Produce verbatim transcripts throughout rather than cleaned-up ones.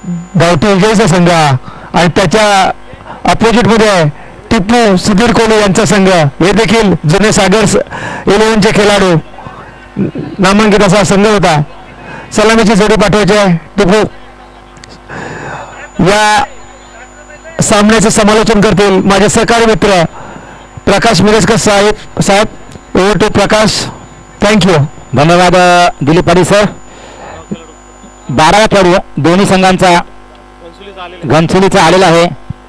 गावठी विजयचा संघ आणि त्याच्या अपोजिट मध्ये टिप्पू सुधीर कोहली यांचा संघ, हे देखील जुने सागर्स इलेव्हनचे खेळाडू नामांकित असा संघ होता. सलामीची जोडी पाठवायची आहे. टिप्पू या सामन्याचे समालोचन करतील माझे सहकारी मित्र प्रकाश मिरजकर साहेब. साहेब ओव्हर टू प्रकाश. थँक्यू. धन्यवाद दिलीप पाटील सर. बारावा खेळाडू दोन्ही संघांचा घनसोलीचा आलेला आहे.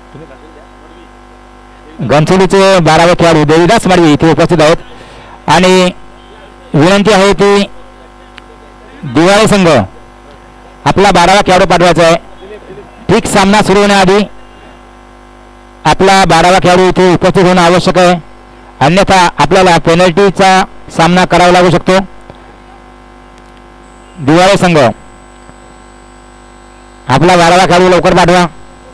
घनसोलीचे बारावे खेळाडू देवीदास माडवी इथे उपस्थित आहेत आणि विनंती आहे की दिवाळी संघ आपला बारावा खेळाडू पाठवायचा आहे. ठीक सामना सुरू होण्याआधी आपला बारावा खेळाडू इथे उपस्थित होणं आवश्यक आहे, अन्यथा आपल्याला पेनल्टीचा सामना करावा लागू शकतो. दिवाळी संघ आपला बारावा खेळाडू लवकर पाठवा.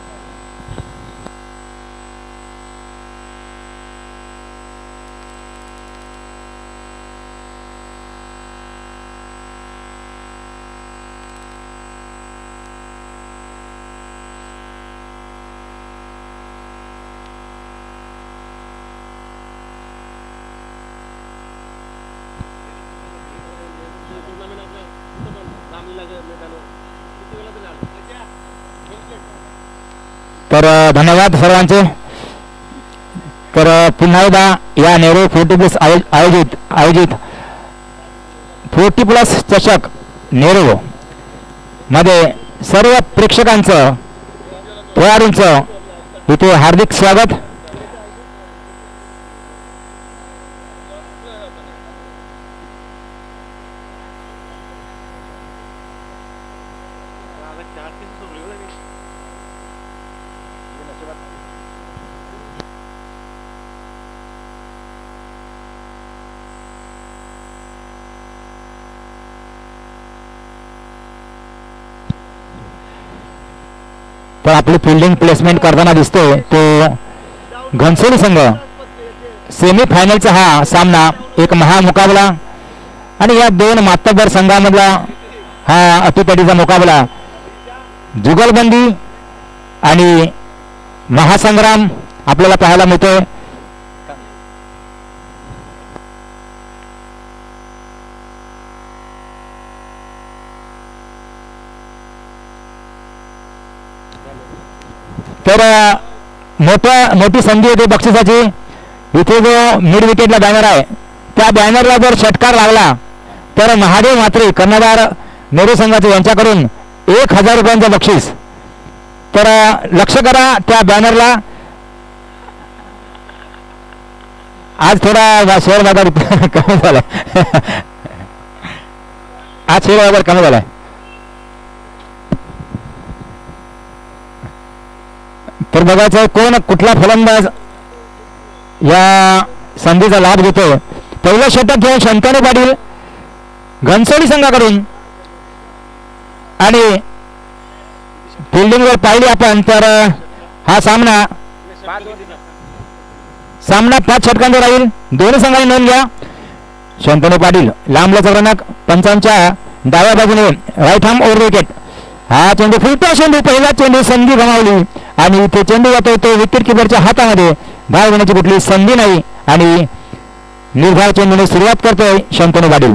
तर धन्यवाद सर्वांचे. तर पुन्हा एकदा या नेहरू फोर्टी प्लस आयोजित आयोजित फोर्टी प्लस चषक नेहरू मध्ये सर्व प्रेक्षकांचं खेळाडूंचं इथे हार्दिक स्वागत. तर आपली फिल्डिंग प्लेसमेंट करताना दिसतोय तो घनसोली संघ. सेमी फायनलचा हा सामना एक महामुकाबला आणि या दोन मातब्बर संघामधला हा अटीतटीचा मुकाबला जुगलबंदी आणि महासंग्राम आपल्याला पाहायला मिळतोय. तर मोठा मोठी संधी होती बक्षिसाची. इथे जो मिड विकेटला बॅनर आहे त्या बॅनरला जर षटकार लागला तर महादेव म्हात्रे कर्णधार नेहरू संघाचे यांच्याकडून एक हजार रुपयांचं बक्षीस. तर लक्ष करा त्या बॅनरला. आज थोडा शेअर बाजार कमी झालाय. आज शेअर बाजार कमी झालाय. तर बघायचं कोण कुठला फलंदाज या संधीचा लाभ घेतो. पहिलं षटक घेऊन शंतनू पाटील घनसोली संघाकडून आणि फिल्डिंगवर पाहिली आपण तर हा सामना सामना पाच षटकांचा राहील. दोन्ही संघांनी नोंद घ्या. शंतनू पाटील लांब लचक पंचांच्या डाव्या बाजूने राईट हॅम ओव्हर विकेट. हा चेंडू फुलटा चेंडू पहिला चेंडू संधी गमावली आणि इथे चेंडू जातो तो विकेट किपरच्या हातामध्ये. धाव घेण्याची कुठली संधी नाही आणि निर्धार चेंडूने सुरुवात करतोय शंतनू पाटील.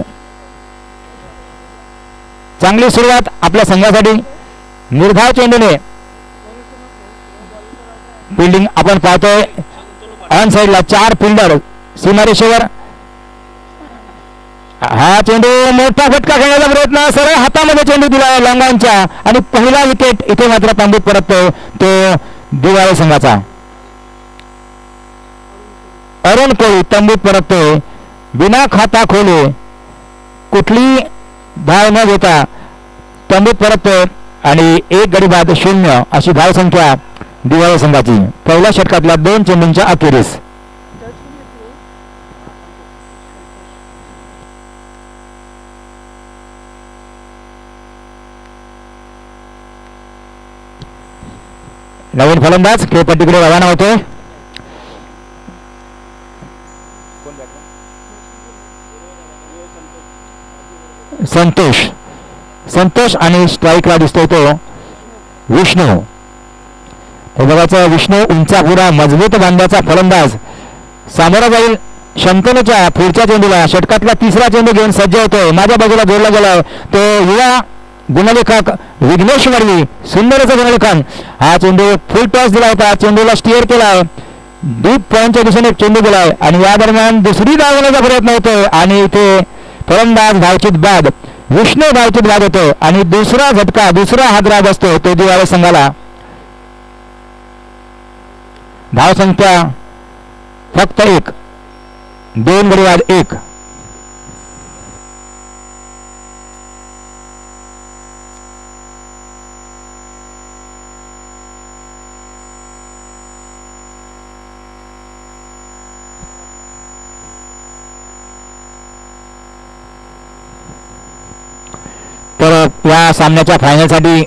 चांगली सुरुवात आपल्या संघासाठी. निर्धार चेंडूने फिल्डिंग आपण पाहतोय ऑन साइडला चार फिल्डर सीमारेषेवर. हा चेंडू मोठा फटका खेळण्याचा प्रयत्न सरळ हातामध्ये चेंडू दिला लांगांच्या आणि पहिला विकेट इथे मात्र तांबूत परततो तो दिवाळी संघाचा. अरुण कोळी तंबूत परततोय बिना खाता खोले कुठली धाव न घेता तंबूत परततोय आणि एक गडी बाद शून्य अशी धाव संख्या दिवाळी संघाची पहिल्या षटकातल्या दोन चेंडूंच्या अखेरीस. नवीन फलंदाज खेळपट्टीकडे रवाना होतोय. संतोष संतोष आणि स्ट्राईकला दिसतोय तो विष्णू. हे बघायचं विष्णू उंचापुरा मजबूत बांध्याचा फलंदाज सामोरा जाईल शंतनूच्या पुढच्या चेंडूला. षटकातला तिसरा चेंडू घेऊन सज्ज होतोय. माझ्या बाजूला जोडला गेलाय तो युवा गुणलेखक विघ्नेश मडवी. सुंदर असं गुणलेखन. हा चेंडू फुल टॉस दिला होता. चेंडूला स्टिअर केलाय. डीप पॉईंटच्या दिशेने चेंडू गेलाय आणि या दरम्यान दुसरी धाव घेण्याचा प्रयत्न होतोय आणि इथे फलंदाज धावचित बाद विष्णू धावचित बाद होतो आणि दुसरा झटका दुसरा हादराब असतो तो दिवाळी संघाला. धाव संख्या फक्त एक. दोन गडी बाद एक. तर या सामन्याच्या फायनलसाठी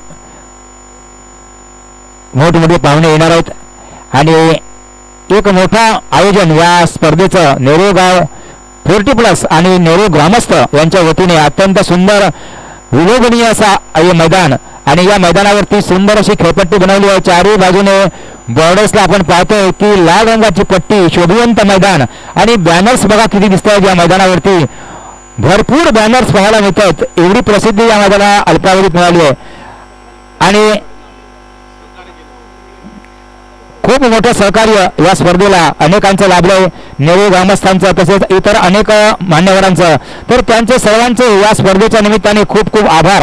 मोठमोठे पाहुणे येणार आहेत आणि एक मोठा आयोजन या स्पर्धेचं नेहरू गाव फोर्टी प्लस आणि नेहरू ग्रामस्थ यांच्या वतीने अत्यंत सुंदर विलोभनीय असा हे मैदान आणि या मैदानावरती सुंदर अशी खेळपट्टी बनवली आहे. चारही बाजूने बॉर्डर्सला आपण पाहतोय की लाल रंगाची पट्टी शोभिवंत मैदान आणि बॅनर्स बघा किती दिसत आहेत या मैदानावरती. भरपूर बॅनर्स पाहायला मिळतात. एवढी प्रसिद्धी या मैदानाला अल्पावधीत मिळाली आहे आणि खूप मोठं सहकार्य या स्पर्धेला अनेकांचं लाभलंय. नेहरू ग्रामस्थांचं तसेच इतर अनेक मान्यवरांचं. तर त्यांचे सर्वांचे या स्पर्धेच्या निमित्ताने खूप खूप आभार.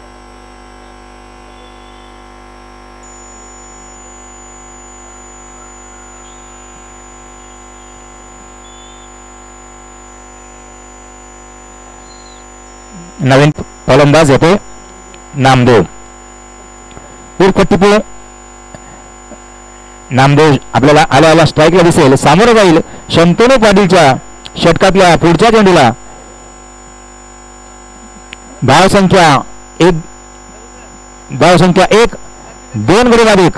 नवीन फलंदाज येते नामदेव उर्फ टिपू. नामदेव आपल्याला आल्या आल्या स्ट्राईकला दिसेल. सामोरं जाईल शंतनू पाटीलच्या षटकातल्या पुढच्या चेंडूला. धाव संख्या एक. धाव संख्या एक. दोन गडी बाद एक.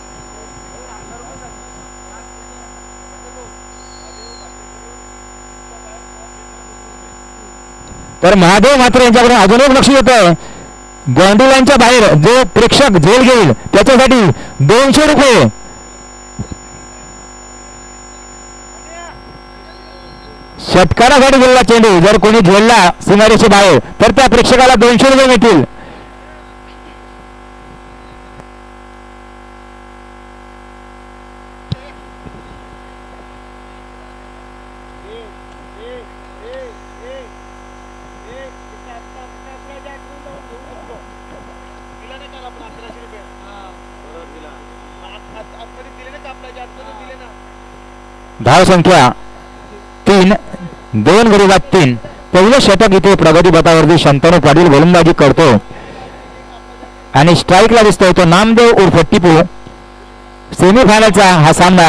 तर महादेव मात्र यांच्याकडे अजून एक लक्ष येतं. बाउंड्री लाईनच्या बाहेर जो प्रेक्षक झेल घेईल त्याच्यासाठी दोनशे रुपये. षटकारासाठी गेलेला चेंडू जर कोणी झेलला सीमारेषे बाहेर तर त्या प्रेक्षकाला दोनशे रुपये मिळतील. धाव संख्या तीन. दोन गडी बाद तीन. पहिलं षटक इथे प्रगती पथावरती शंतनू पाटील गोलंदाजी करतो आणि स्ट्राईकला दिसतोय तो नामदेव उर्फ टिपू. सेमीफायनलचा हा सामना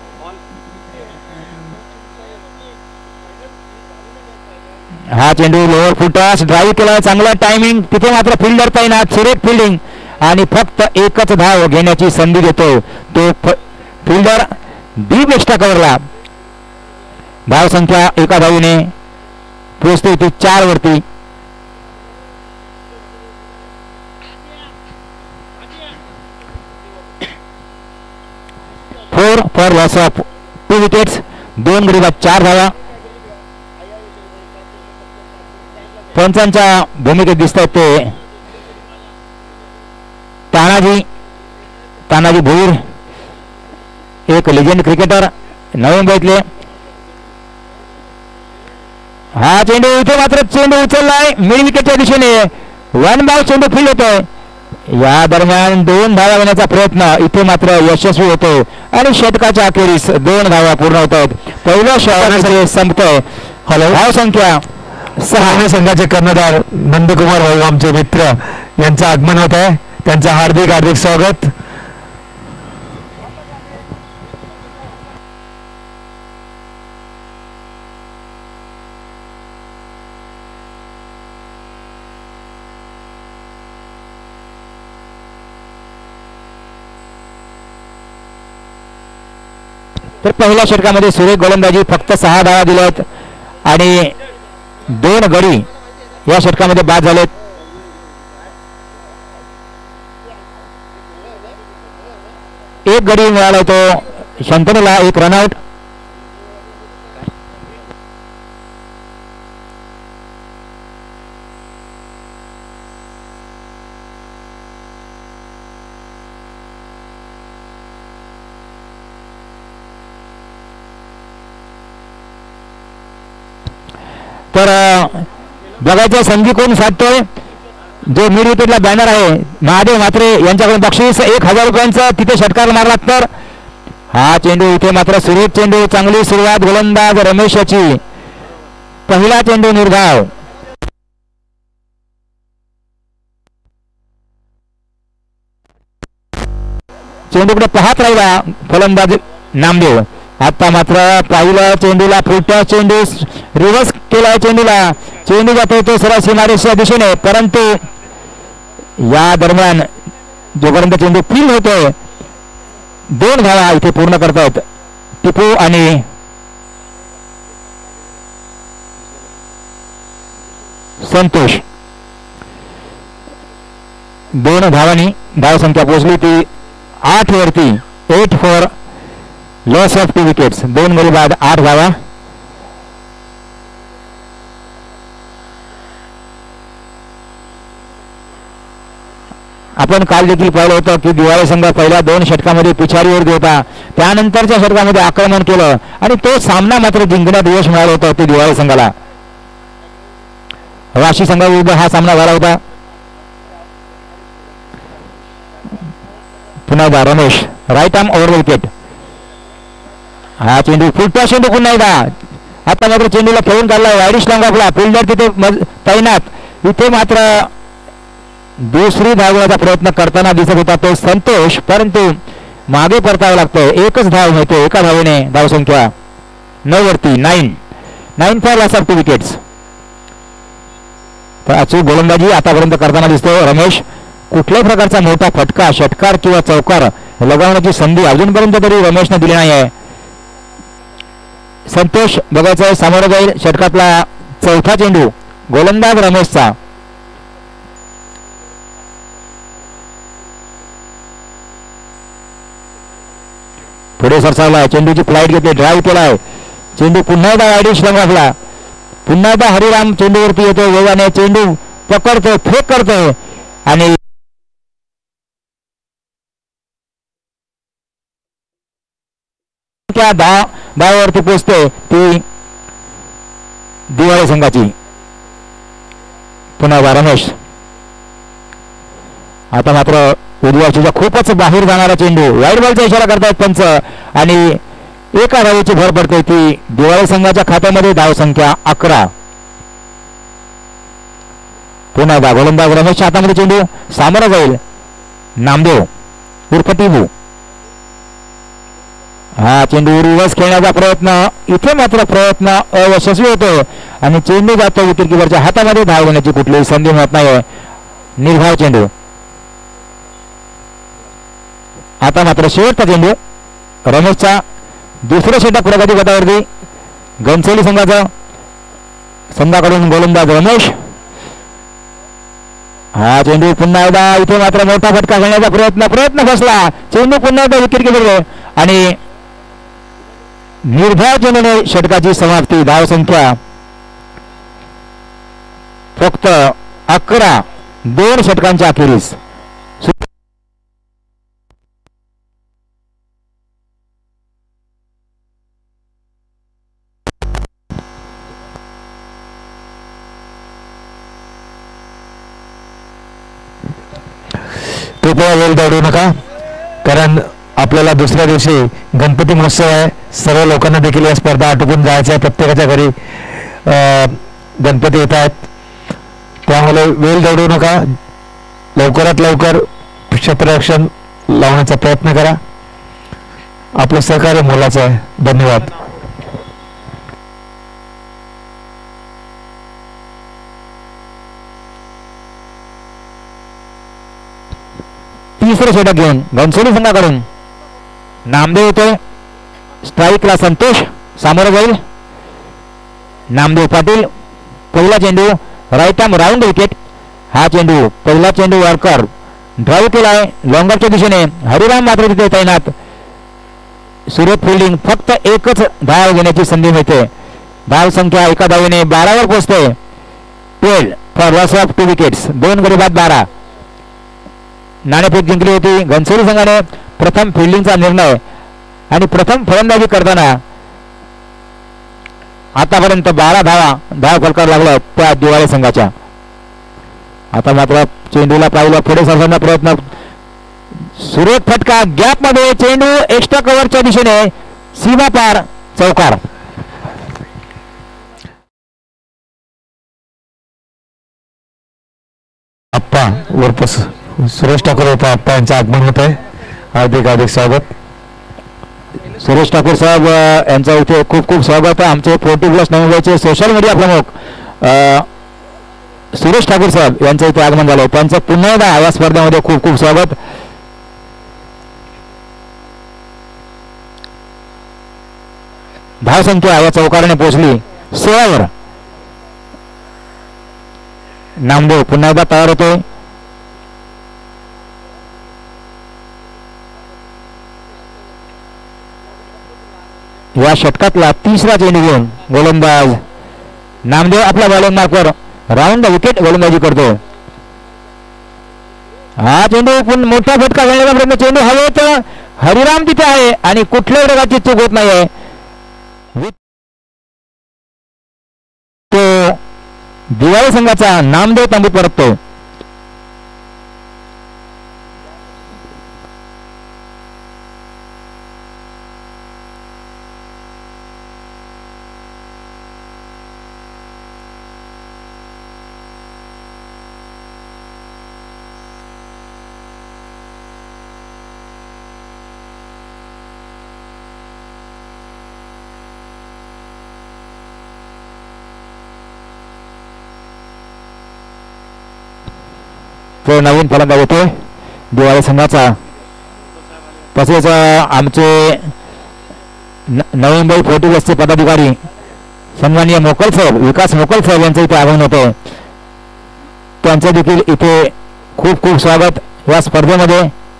हा चेंडू लोअर फुटास ड्राईव्ह केला. चांगला टायमिंग. तिथे मात्र फिल्डर तैनात. सुरेख फिल्डिंग आणि फक्त एकच धाव घेण्याची संधी देतो तो फिल्डर डीप एक्स्ट्रा कव्हरला. धाव संख्या एका धावीने पोहोचते ती चार वरती. Four for loss of two wickets. दोन गडी बाद चार धावा. पंचांच्या भूमिकेत दिसत आहेत ते तानाजी तानाजी भोईर एक लेजेंड क्रिकेटर नवी मुंबईतले. हा चेंडू इथे मात्र चेंडू उचललाय मिड विकेटच्या दिशेने. वन बाय चेंडू फील्ड होतोय. या दरम्यान दोन धावा घेण्याचा प्रयत्न इथे मात्र यशस्वी होतो आणि षटकाच्या अखेरीस दोन धावा पूर्ण होत आहेत. पहिलं षटक संपतोय. हॅलो. धाव संख्या सहा. संघाचे कर्णधार नंदकुमार भाऊ आमचे मित्र यांचं आगमन होत आहे. त्यांचं हार्दिक हार्दिक स्वागत. तर पहिल्या षटकामध्ये सुरेख गोलंदाजी फक्त सहा धावा दिल्यात आणि दोन गडी या षटकामध्ये बाद झालेत. एक गडी मिळाला तो शंतनूला, एक रनआउट. तर बघायचं संधी कोण साधतोय. जो मिड विकेटला बॅनर आहे महादेव म्हात्रे यांच्याकडून बक्षीस एक हजार रुपयांचं. तिथे षटकार मारला तर हा चेंडू इथे मात्र सुरेख चेंडू. चांगली सुरुवात गोलंदाज रमेश याची. पहिला चेंडू निर्धाव. चेंडूकडे पाहत राहिला फलंदाज नामदेव. आता मात्र पाहिलं चेंडूला फुलट्या चेंडू रिव्हर्स केला चेंडूला. चेंडू जातो तो सरळ सीमारेषेच्या दिशेने, परंतु या दरम्यान जोपर्यंत चेंडू फील होतोय दोन धावा इथे पूर्ण करतायत टिपू आणि संतोष. दोन धावांनी धाव संख्या पोहोचली ती आठ वरती. Eight for loss of two wickets. दोन गडी बाद आठ धावा. आपण काल देखील पाहिलं होतं की दिवाळी संघ पहिल्या दोन षटकामध्ये पिछाडीवर होता, त्यानंतरच्या षटकामध्ये आक्रमण केलं आणि तो सामना मात्र जिंकण्यात यश मिळालं होतं ते दिवाळी संघाला. वाशी संघाविरुद्ध हा सामना झाला होता. पुन्हा Ramesh right arm over wicket. हा चेंडू फुलटा चेंडू पुन्हा एकदा. आता मात्र चेंडूला खेळून काढला वाईडिश आपला फिल्डर तिथे तैनात. इथे मात्र दुसरी धावण्याचा प्रयत्न करताना दिसत होता तो संतोष, परंतु मागे परतावं लागतं. एकच धाव मिळते एका धावेने. धावसंख्या नऊ वरती. Nine nine for loss of two wickets. अचूक गोलंदाजी आतापर्यंत करताना दिसतो रमेश. कुठल्याही प्रकारचा मोठा फटका षटकार किंवा चौकार लगावण्याची संधी अजूनपर्यंत तरी रमेशने दिली नाही आहे. संतोष बघायचं सामोरं जाईल. षटकातला चौथा चेंडू गोलंदाज रमेशचा. पुढे सरसावला. चेंडूची फ्लाईट घेतली. ड्राईव्ह केलाय. चेंडू पुन्हा एकदा वाईडिश रंगावला. पुन्हा एकदा हरिराम चेंडूवरती येतो वेगाने. चेंडू पकडतो, फेक करतोय आणि त्या दहा धावावरती पोचते ती दिवाळी संघाची. पुन्हा रमेश. आता मात्र उजव्या खूपच बाहेर जाणारा चेंडू. वाईट बॉलचा इशारा करतायत पंच आणि एका धावेची भर पडते ती दिवाळी संघाच्या खात्यामध्ये. धाव संख्या अकरा. पुन्हा एकदा गोलंदाज रमेशच्या हातामध्ये चेंडू. सामोरा जाईल नामदेव उर्फ टिबू. हा चेंडू रिव्हर्स खेळण्याचा प्रयत्न. इथे मात्र प्रयत्न अयशस्वी होतो आणि चेंडू जातो विकेट किपरच्या हातामध्ये. धाव घेण्याची कुठलीही संधी मिळत नाही. निर्धाव चेंडू. आता मात्र शेवटचा चेंडू रमेशचा. दुसरं षटक प्रगती गटावरती घनसोली संघाचा. संघाकडून गोलंदाज रमेश. हा चेंडू पुन्हा एकदा. इथे मात्र मोठा फटका घेण्याचा प्रयत्न प्रयत्न फसला. चेंडू पुन्हा एकदा विकेट किपर आणि निर्धाव चेंडूने षटकाची समाप्ती. धाव संख्या फक्त अकरा. दोन षटकांच्या अखेरीस. कृपया वेळ दौडू नका, कारण आपल्याला दुसऱ्या दिवशी गणपती महोत्सव आहे. सर्व लोकांना देखील या स्पर्धा आटोपून जायचं आहे. प्रत्येकाच्या घरी गणपती येत आहेत, त्यामुळे वेळ दौडू नका. लवकरात लवकर क्षेत्ररक्षण लावण्याचा प्रयत्न करा. आपलं सहकार्य मोलाचं आहे. धन्यवाद. तिसरं षटक घेऊन घनसोली संघाकडून नामदेव होतोय. स्ट्राईकला संतोष. सामोरं जाईल नामदेव पाटील. पहिला चेंडू राईट आर्म राऊंड विकेट. हा चेंडू पहिला चेंडू वॉर्कर ड्राईव्ह केलाय लॉंगरच्या दिशेने. हरिराम मात्र तिथे तैनात. सुरेख फिल्डिंग. फक्त एकच धाव घेण्याची संधी मिळते. धाव संख्या एका धावेने बारावर पोहोचते. Twelve for loss of two wickets. दोन गडी बाद बारा. नाणेफेक जिंकली होती घनसोली संघाने. प्रथम फिल्डिंगचा निर्णय आणि प्रथम फलंदाजी करताना आतापर्यंत बारा धावा धाव फलकावर लागला त्या दिवाळी संघाच्या. आता मात्र चेंडूला पाहिलं पुढे सरसावण्याचा प्रयत्न. सुरेख फटका. गॅप मध्ये चेंडू एक्स्ट्रा कव्हरच्या दिशेने सीमा पार. चौकार. आप्पा वरपस सुरेश ठाकूर होता. आप्पा यांचं आगमन होत आहे. हार्दिक हार्दिक स्वागत. सुरेश ठाकूर साहेब यांचं इथे खूप खूप स्वागत आहे. आमचे फोर्टी प्लस नोंदवायचे सोशल मीडिया प्रमुख सुरेश ठाकूर साहेब यांचं इथे आगमन झालं. त्यांचं पुन्हा एकदा या स्पर्धेमध्ये खूप खूप स्वागत. धाव संख्या या चौकाराने पोहोचली सोळावर. नामदेव पुन्हा एकदा तयार होतोय. या षटकातला तिसरा चेंडू घेऊन गोलंदाज नामदेव आपल्या बॉलिंग मार्कवर राऊंड विकेट गोलंदाजी करतो. हा चेंडू पण मोठा फटका घेण्याचा प्रयत्न. चेंडू हवेत. हरिराम तिथे आहे आणि कुठल्याही प्रकारची चूक होत नाहीये. तो दिवाळी संघाचा नामदेव तंबूत परततो. तो नवीन फलंदाज येतोय दिवाळी संघाचा. तसेच आमचे नवीन बाई फोर्टी प्लसचे पदाधिकारी सन्माननीय मोकल साहेब विकास मोकल साहेब यांचं इथे आगमन होतं. त्यांचं देखील इथे खूप खूप स्वागत या स्पर्धेमध्ये.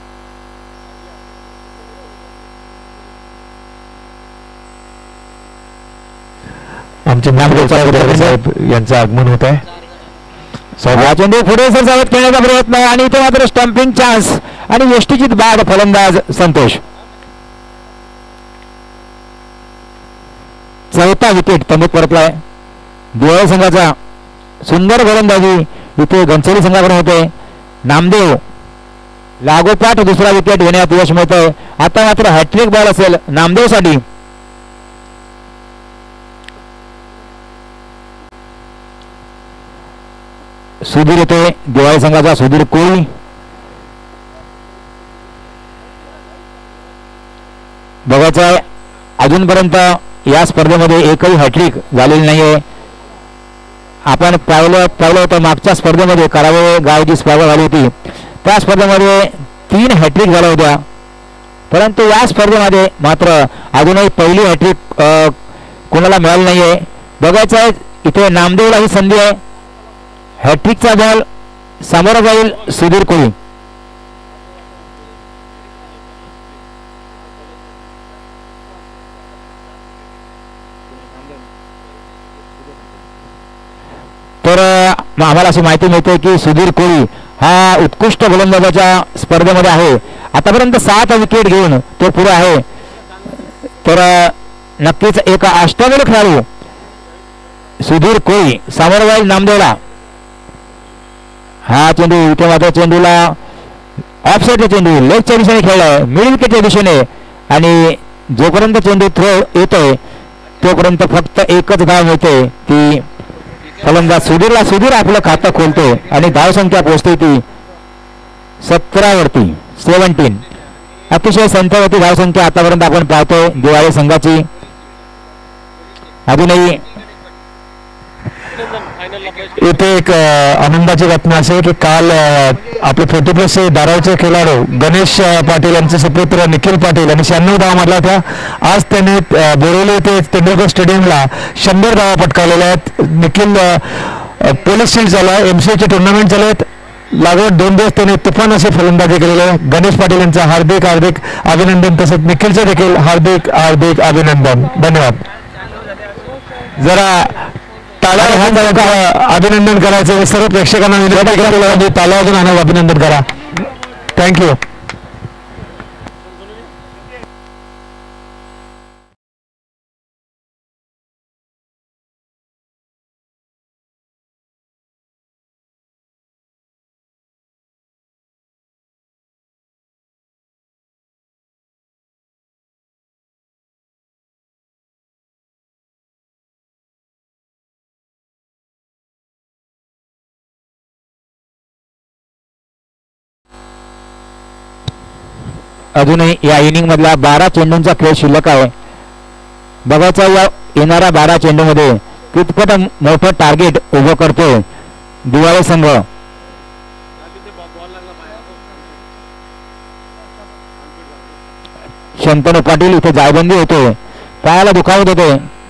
आमचे नामदेव साहेब यांचं आगमन होत आहे. चेंडू पुढे सरसावत खेळण्याचा प्रयत्न आणि इथे मात्र स्टंपिंग चान्स आणि यष्टीचित बाद. फलंदाज संतोष. चौथा विकेट तंबूत परतलाय दिवाळी संघाचा. सुंदर गोलंदाजी इथे घनसोली संघाकडून होते. नामदेव लागोपाठ दुसरा विकेट घेण्यात यश मिळतंय. आता मात्र हॅट्रिक बॉल असेल नामदेव साठी. सुधीर येतोय दिवाळी संघाचा. सुधीर कोळी. बघायचं आहे अजूनपर्यंत या स्पर्धेमध्ये एकही हॅट्रिक झालेली नाहीये. आपण पाहिलं पाहिलं होतं मागच्या स्पर्धेमध्ये करावे गाव जी स्पर्धा झाली होती त्या स्पर्धेमध्ये तीन हॅट्रिक झाल्या होत्या. परंतु या स्पर्धेमध्ये मात्र अजूनही पहिली हॅट्रिक कोणाला मिळाली नाहीये. बघायचं आहे इथे नामदेवला ही संधी आहे. हॅट्रिकचा बॉल समोर जाईल सुधीर कोळी. तर आम्हाला अशी माहिती मिळते की सुधीर कोळी हा उत्कृष्ट गोलंदाजाच्या स्पर्धेमध्ये आहे. आतापर्यंत सात विकेट घेऊन तो पुढे आहे. तर नक्कीच एक अष्टमेव खेळाडू सुधीर कोळी समोर जाईल नामदेवला. हा चेंडू इथे मात्र चेंडूला ऑफसाईडचा चेंडू लेगच्या दिशेने खेळलाय मिडल विकेटच्या दिशेने आणि जोपर्यंत चेंडू थ्रो येतोय तोपर्यंत फक्त एकच धाव मिळते ती फलंदाज सुधीरला. सुधीर आपलं खातं खोलतो आणि धाव संख्या पोहोचते ती सतरा वरती सेव्हन्टीन. अतिशय संख्यावरती धाव संख्या आतापर्यंत आपण पाहतोय दिवाळी संघाची. अजूनही इथे एक आनंदाची घटना असे की काल आपले फोर्टी प्लस धारावचे खेळाडू गणेश पाटील यांचे सुपुत्र निखिल पाटील यांनी शहाण्णव धावा मारल्या होत्या. आज त्यांनी बोरवली ते तेंडुलकर स्टेडियमला शंभर धावा पटकावलेल्या आहेत. निखिल पोलीस शील्ड चालू आहे. एमसीएची टुर्नामेंट चालू आहेत लागवड दोन दिवस त्याने तुफान अशी फलंदाजी केलेली आहे. गणेश पाटील यांचं हार्दिक हार्दिक अभिनंदन, तसंच निखिलचं देखील हार्दिक हार्दिक अभिनंदन. धन्यवाद. जरा टाळ्या अभिनंदन करायचं सर्व प्रेक्षकांना विनंती करायला टाळ्या वाजून आणि अभिनंदन करा. थँक्यू. अजूनही या इनिंग मधला बारा चेंडूंचा खेळ शिल्लक आहे. बघायचा या येणाऱ्या बारा चेंडूमध्ये कितपत मोठं टार्गेट उभं करतो दिवाळी संघ. शंतनू पाटील इथे जायबंदी होते, पायाला दुखावत होते.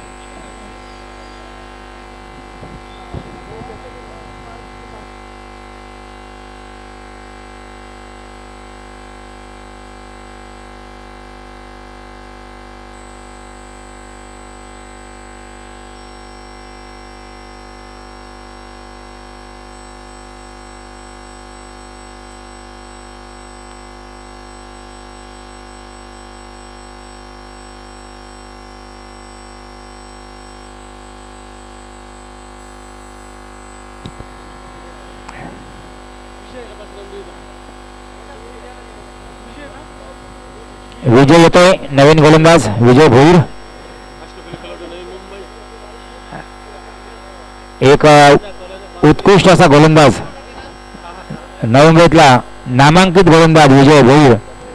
विजय येतोय, नवीन गोलंदाज विजय भोईर. एक उत्कृष्ट असा गोलंदाज नवमुंबईतला नामांकित गोलंदाज विजय भोईर.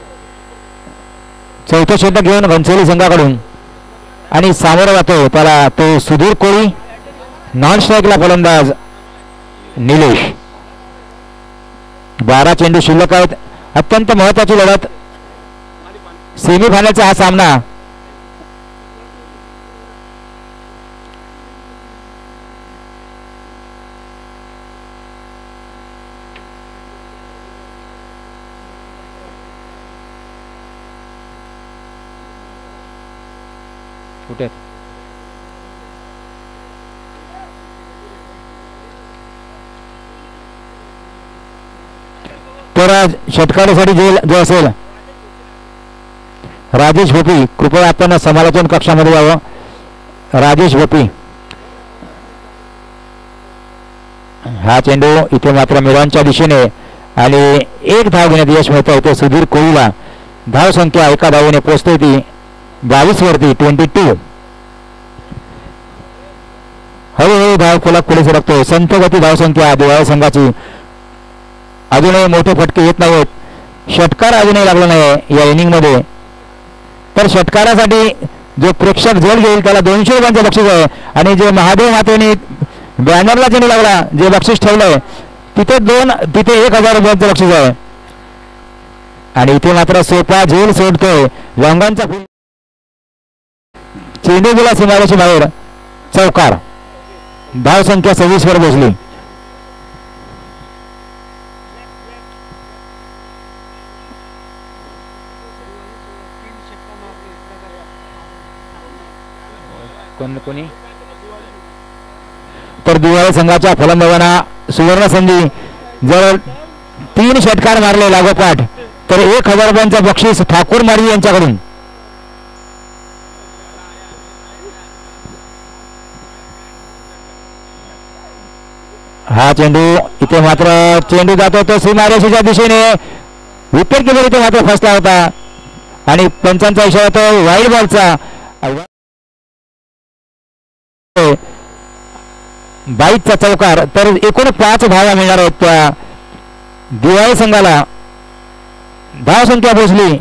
चौथं षटक घेऊन घनसोली संघाकडून आणि सामोरं जातो त्याला तो सुधीर कोळी. नॉन स्ट्राईकला फलंदाज निलेश. बारा चेंडू शिल्लक आहेत. अत्यंत महत्वाची लढत सेमीफायनलचा हा सामना. कुठे तर षटकारासाठी जे जो असेल राजेश भोपी, कृपया आपण समालोचन कक्षामध्ये यावं. राजेश भोपी. हा चेंडू इथे मात्र मिरानच्या दिशेने आणि एक धाव घेण्यात यश मिळतं इथे सुधीर कोळीला. धाव संख्या एका धावेने पोहोचते ती बावीस वरती ट्वेंटी टू. हळूहळू धाव फलक पुढे सरकतो. संत गती धाव संख्या दिवाळी संघाची. अजूनही मोठे फटके येत नाहीत. षटकार अजूनही लागला नाही या इनिंग मध्ये. तर षटकारासाठी जो प्रेक्षक झोल घेईल त्याला दोनशे रुपयांचं बक्षीस आहे. आणि जे महादेव मातेने बॅनरला चेंडू लागला जे बक्षीस ठेवलंय तिथे दोन तिथे एक हजार रुपयांचं बक्षीस आहे. आणि इथे मात्र सोपा झोल सोडतोय रंगांचा फुल. चेंडू गेला सीमारेषे बाहेर. चौकार. धाव संख्या सव्वीस वर पोहोचली. कोणी तर दिवाळी संघाच्या फलंदाजांना सुवर्ण संधी. जर तीन षटकार मारले लागोपाठ तर एक हजार रुपयांचं बक्षीस ठाकूर मारी यांच्याकडून. हा चेंडू इथे मात्र चेंडू जातो तो सीमारेषेच्या दिशेने. विकेट किपर इथे मात्र फसला होता आणि पंचांचा इशारा तो वाईड बॉलचा. बाईकचा चौकार. तर एकूण पाच धावा मिळणार आहेत त्या दिवाळी संघाला. धाव संख्या पोहोचली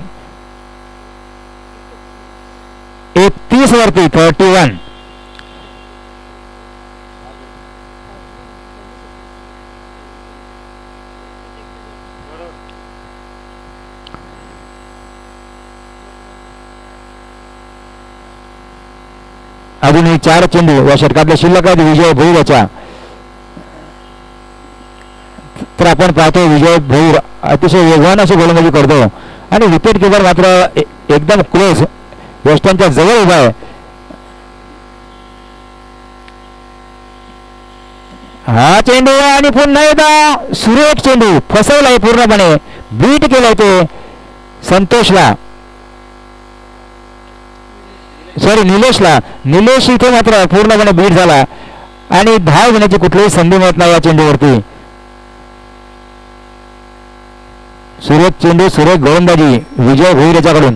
एकतीस वरती थर्टी वन. अजूनही चार चेंडू या षटकातले शिल्लक आहेत विजय भोईरच्या. तर आपण पाहतो विजय भोईर अतिशय वेगवान अशी गोलंदाजी करतो आणि विकेट किपर मात्र एकदम क्लोज यष्टांच्या जवळ उभा आहे. हा चेंडू आणि पुन्हा एकदा सुरेख चेंडू फसवलाय पूर्णपणे बीट केलाय ते संतोषला सॉरी निलेशला. निलेश इथे मात्र पूर्णपणे बीट झाला आणि धाव घेण्याची कुठलीही संधी मिळत नाही या चेंडूवरती. सुरेख चेंडू सुरेख गोलंदाजी विजय भोईर याच्याकडून.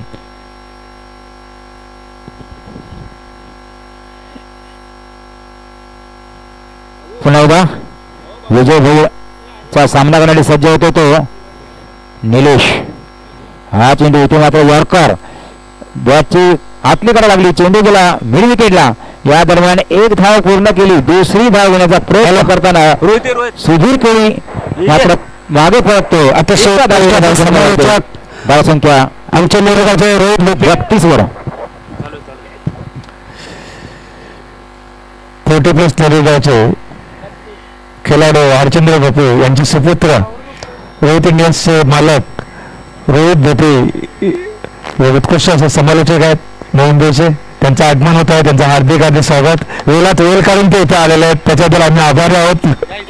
पुन्हा एकदा विजय भोईरचा सामना करण्यासाठी सज्ज होतो तो निलेश. हा चेंडू इथे मात्र वॉर्कर बॅटची आतली करायला लागली. चेंडू गेला मिड विकेटला. या दरम्यान एक धाव पूर्ण केली. दुसरी धाव घेण्याचा प्रयत्न करताना सुधीर कोळी मात्र मागे पळतो. अतिशय धावसंख्या आमच्या निरोगाचे रोहित बत्तीस वर फोर्टी प्लस निरोगाचे खेळाडू हरचंद्र भोपे यांचे सुपुत्र रोहित इंडियन्सचे मालक रोहित भोपे उत्कृष्ट असे समालोचक आहेत मुंबईचे. त्यांचं आगमन होत आहे. त्यांचं हार्दिक हार्दिक स्वागत. वेळात वेळ काढून ते इथे आलेले आहेत त्याच्याबद्दल आम्ही आभारी आहोत.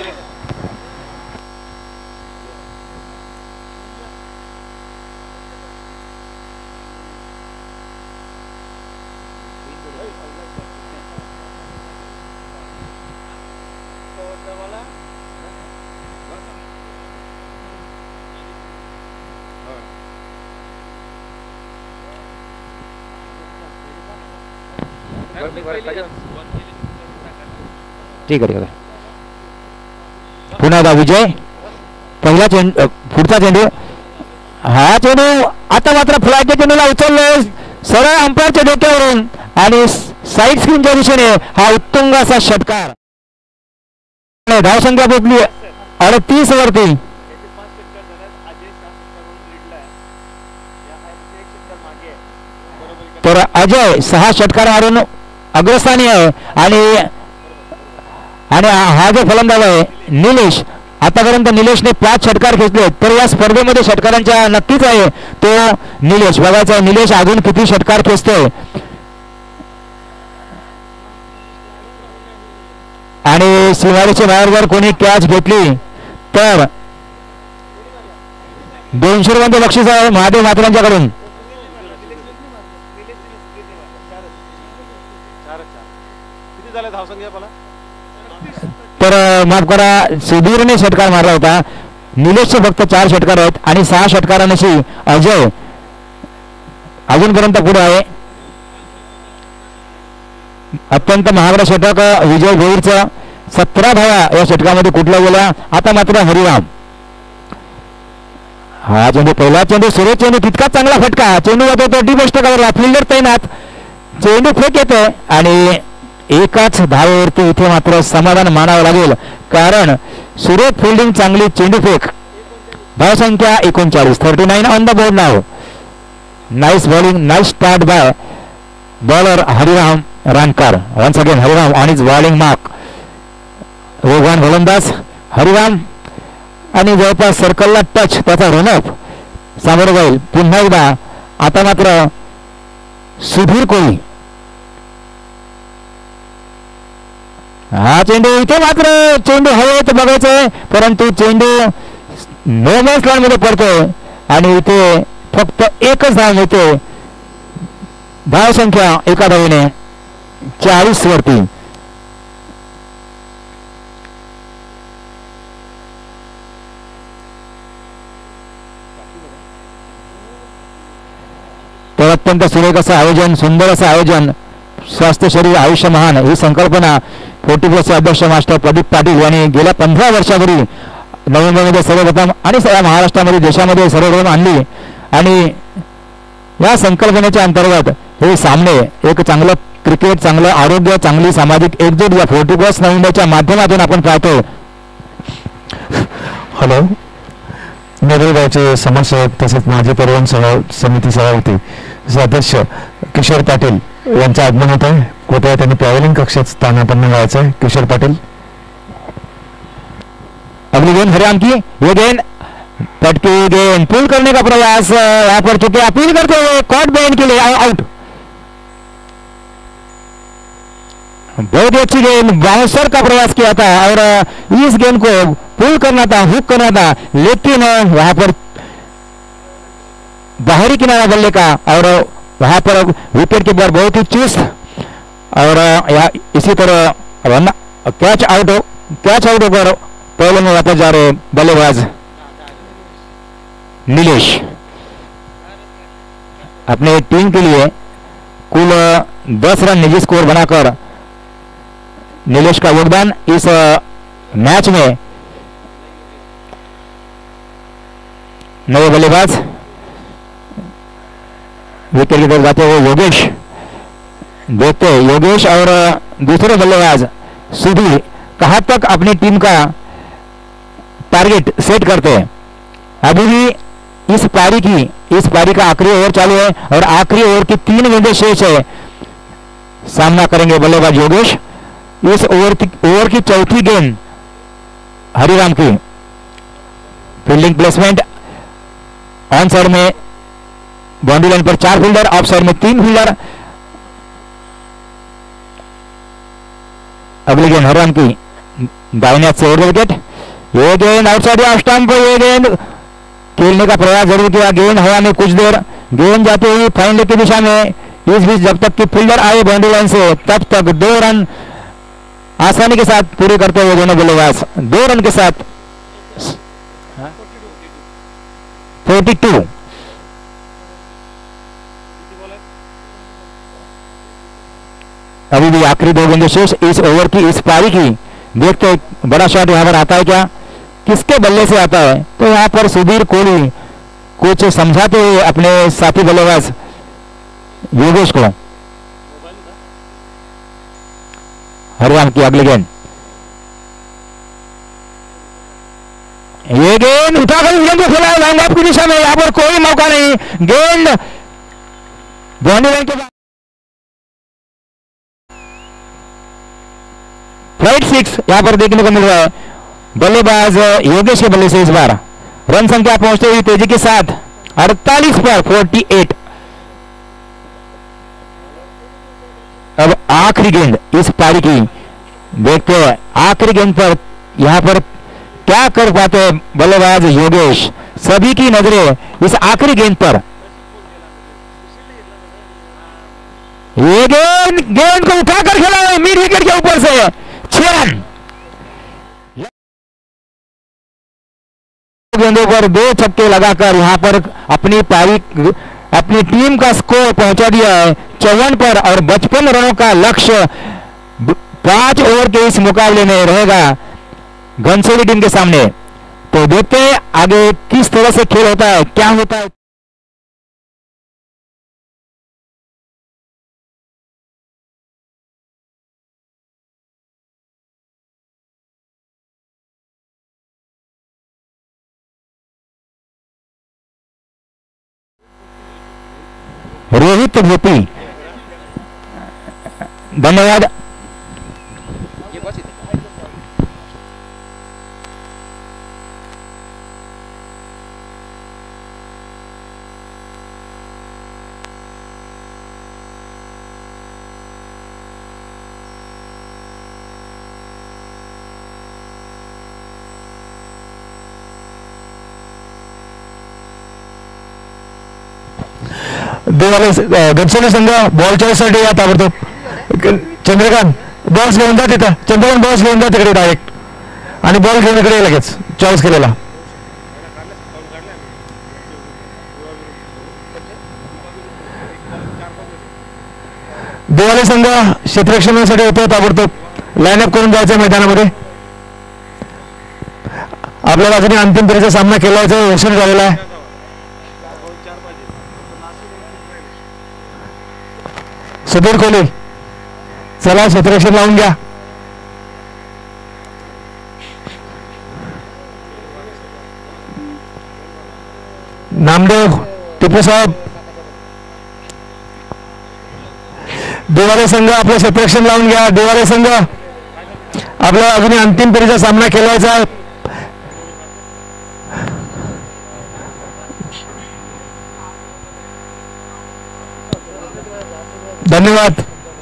ठीक आहे. पुन्हा एकदा विजय पहिला चेंडू पुढचा चेंडू. हा चेंडू आता मात्र फ्लायच्या चेंडूला उचललं सरळ अंपायरच्या डोक्यावरून आणि साईड स्क्रीनच्या दिशेने हा उत्तुंग असा षटकार. धावसंख्या पोचली अडतीस वरती. तर अजय सहा षटकार मारून अग्रस्थानी आहे आणि आणि हा जो फलंदाज आहे निलेश आतापर्यंत निलेशने पाच षटकार खेचले. तर या स्पर्धेमध्ये षटकारांच्या नक्कीच आहे तो निलेश. बघायचा निलेश अजून किती षटकार खेचतोय. आणि शिवारीच्या बाहेर जर कोणी कॅच घेतली तर दोनशे रुपयांचे बक्षीस आहे महादेव मात्रेंच्याकडून. तर माफ करा सुधीरने षटकार मारला होता. निलेशचे फक्त चार षटकार आहेत आणि सहा षटकारांशी अजय अजूनपर्यंत पुढे आहे. अत्यंत महागडा षटक विजय भोईरचा. सतरा धावा या षटकामध्ये कुठल्या गेल्या. आता मात्र हरिराम. हा चेंडू पहिला चेंडू सुरेश चेंडू तितका चांगला फटका. चेंडू जातो डी षटकावरला. फिल्डर तैनात. चेंडू फेक येतोय आणि एकाच धावेवरती इथे मात्र समाधान मानावं लागेल कारण सुरेख फिल्डिंग चांगली चेंडू फेक. धावसंख्या एकोणचाळीस. Thirty nine on the board नाव. Nice bowling nice start by bowler Hariram Rankar. Once again Hariram on his bowling mark. वेगवान गोलंदाज हरिराम आणि जवळपास सर्कलला टच त्याचा रनअप सामोरं जाईल. पुन्हा एकदा आता मात्र सुधीर कोळी. हा चेंडू इथे मात्र चेंडू हवेत बघायचंय परंतु चेंडू नो मॅच लॉन मध्ये पडतोय आणि इथे फक्त एकच धाव मिळते. धाव संख्या एका धावेने चाळीस वरती. तर अत्यंत सुरेख असं आयोजन सुंदर असं आयोजन. स्वास्थ्य शरीर आयुष्य महान ही संकल्पना फोर्टी प्लसचे अध्यक्ष मास्टर प्रदीप पाटील यांनी गेल्या पंधरा वर्षापूर्वी नोव्हेंबरमध्ये सर्वप्रथम आणि सगळ्या महाराष्ट्रामध्ये देशामध्ये सर्वप्रथम आणली आणि या संकल्पनेच्या अंतर्गत हे सामने एक चांगलं क्रिकेट चांगलं आरोग्य चांगली सामाजिक एकजूट या फोर्टी प्लस नोव्हेंबरच्या माध्यमातून आपण पाहतो. हॅलो नेरळगावचे समाजसेवक तसेच माजी परिवहन समिती सभापती सदस्य किशोर पाटील यांचं आगमन होत आहे. कुठे त्यांनी पॅव्हलिंग कक्षात स्थानापन्न व्हायचं आहे. किशोर पाटील. अगली गेंद हरियाम की, ये गेंद पटकी गेंद, पुल करने का प्रयास यहाँ पर चुके अपील करते हुए कॉट बैंड के लिए आउट। बहुत ही अच्छी गेंद, बाउंसर का प्रयास किया था और इस गेंद को पुल करना था, हुक करना था, लेकिन वहां पर बाहरी किनारा बल्ले का और वहां पर विकेट कीपर बहुत ही चुस्त और इसी तरह run catch out catch out होकर पहले में वापस जा रहे बल्लेबाज नीलेश। अपने टीम के लिए कुल दस रन निजी स्कोर बनाकर नीलेश का योगदान इस मैच में। नए बल्लेबाज विकेट की तरफ जाते हुए योगेश, देखते योगेश और दूसरे बल्लेबाज सुधीर कहां तक अपनी टीम का टारगेट सेट करते हैं। अभी भी इस पारी की इस पारी का आखिरी ओवर चालू है और आखिरी ओवर की तीन गेंदें शेष है। सामना करेंगे बल्लेबाज योगेश। इस ओवर की ओवर की चौथी गेंद हरिराम की, फील्डिंग प्लेसमेंट ऑन साइड में बाउंड्री लाइन पर चार फील्डर, ऑफ साइड में तीन फील्डर। अगली गेंद हरिराम की, दाहिने हाथ से ओवर विकेट, ये गेंद आउटसाइड ऑफ स्टंप, ये गेंद खेलने का प्रयास जरूर किया, गेंद हवा में कुछ देर, गेंद जाती हुई फाइन लेग की दिशा में। इस बीच जब तक कि फील्डर आए बाउंड्री लाइन से तब तक दो रन आसानी के साथ पूरे करते हुए दोनों बल्लेबाज दो रन के साथ फोर्टी टू। अभी भी आखिरी दो गेंदें शेष इस ओवर की, इस पारी की। देखते बड़ा शॉट यहां पर आता है क्या, किसके बल्ले से आता है। तो यहां पर सुधीर कोहली कुछ समझाते हुए अपने साथी बल्लेबाज योगेश को। हरियाणा की अगली गेंद, ये गेंद उठाकर गेंद को खेला लाइन अप की दिशा में, यहां पर कोई मौका नहीं, गेंद बाउंड्री लाइन के फ्लाइट सिक्स यहां पर देखने को मिल रहा है बल्लेबाज योगेश के बल्ले से। इस बार रन संख्या पहुंचते हुई तेजी के साथ अड़तालीस पर अड़तालीस। अब आखिरी गेंद इस पारी की, देखते हैं आखिरी गेंद पर यहां पर क्या कर पाते हैं बल्लेबाज योगेश। सभी की नजरें इस आखिरी गेंद पर। ये गेंद गेंद को उठाकर खेला है मिड विकेट के ऊपर से, छह रन। गेंदों पर दो छक्के लगाकर यहां पर अपनी पारी अपनी टीम का स्कोर पहुंचा दिया है चौवन पर और पचपन रनों का लक्ष्य पांच ओवर के इस मुकाबले में रहेगा घनसोली टीम के सामने। तो देखते हैं आगे किस तरह से खेल होता है, क्या होता है। रोहित भूपी, धन्यवाद। घनसोली संघ बॉल चॉईससाठी या ताबडतोब. चंद्रकांत बॉल्स घेऊन जा तिथं, चंद्रकांत बॉल्स घेऊन जा तिकडे डायरेक्ट आणि बॉल घेऊन इकडे लगेच चॉईस केलेला. दिवाळी संघ क्षेत्ररक्षणासाठी होतो ताबडतोब लाईनअप करून जायचं मैदानामध्ये. आपल्या बाजूने अंतिम फेरीचा सामना केलायचा घोषणा झालेला आहे. सुधीर कोहली चला क्षेत्ररक्षण लावून घ्या. नामदेव टिपू साहेब दिवाळे संघ आपलं क्षेत्ररक्षण लावून घ्या. दिवाळे संघ आपल्या अजूनही अंतिम फेरीचा सामना खेळायचा आहे. धन्यवाद.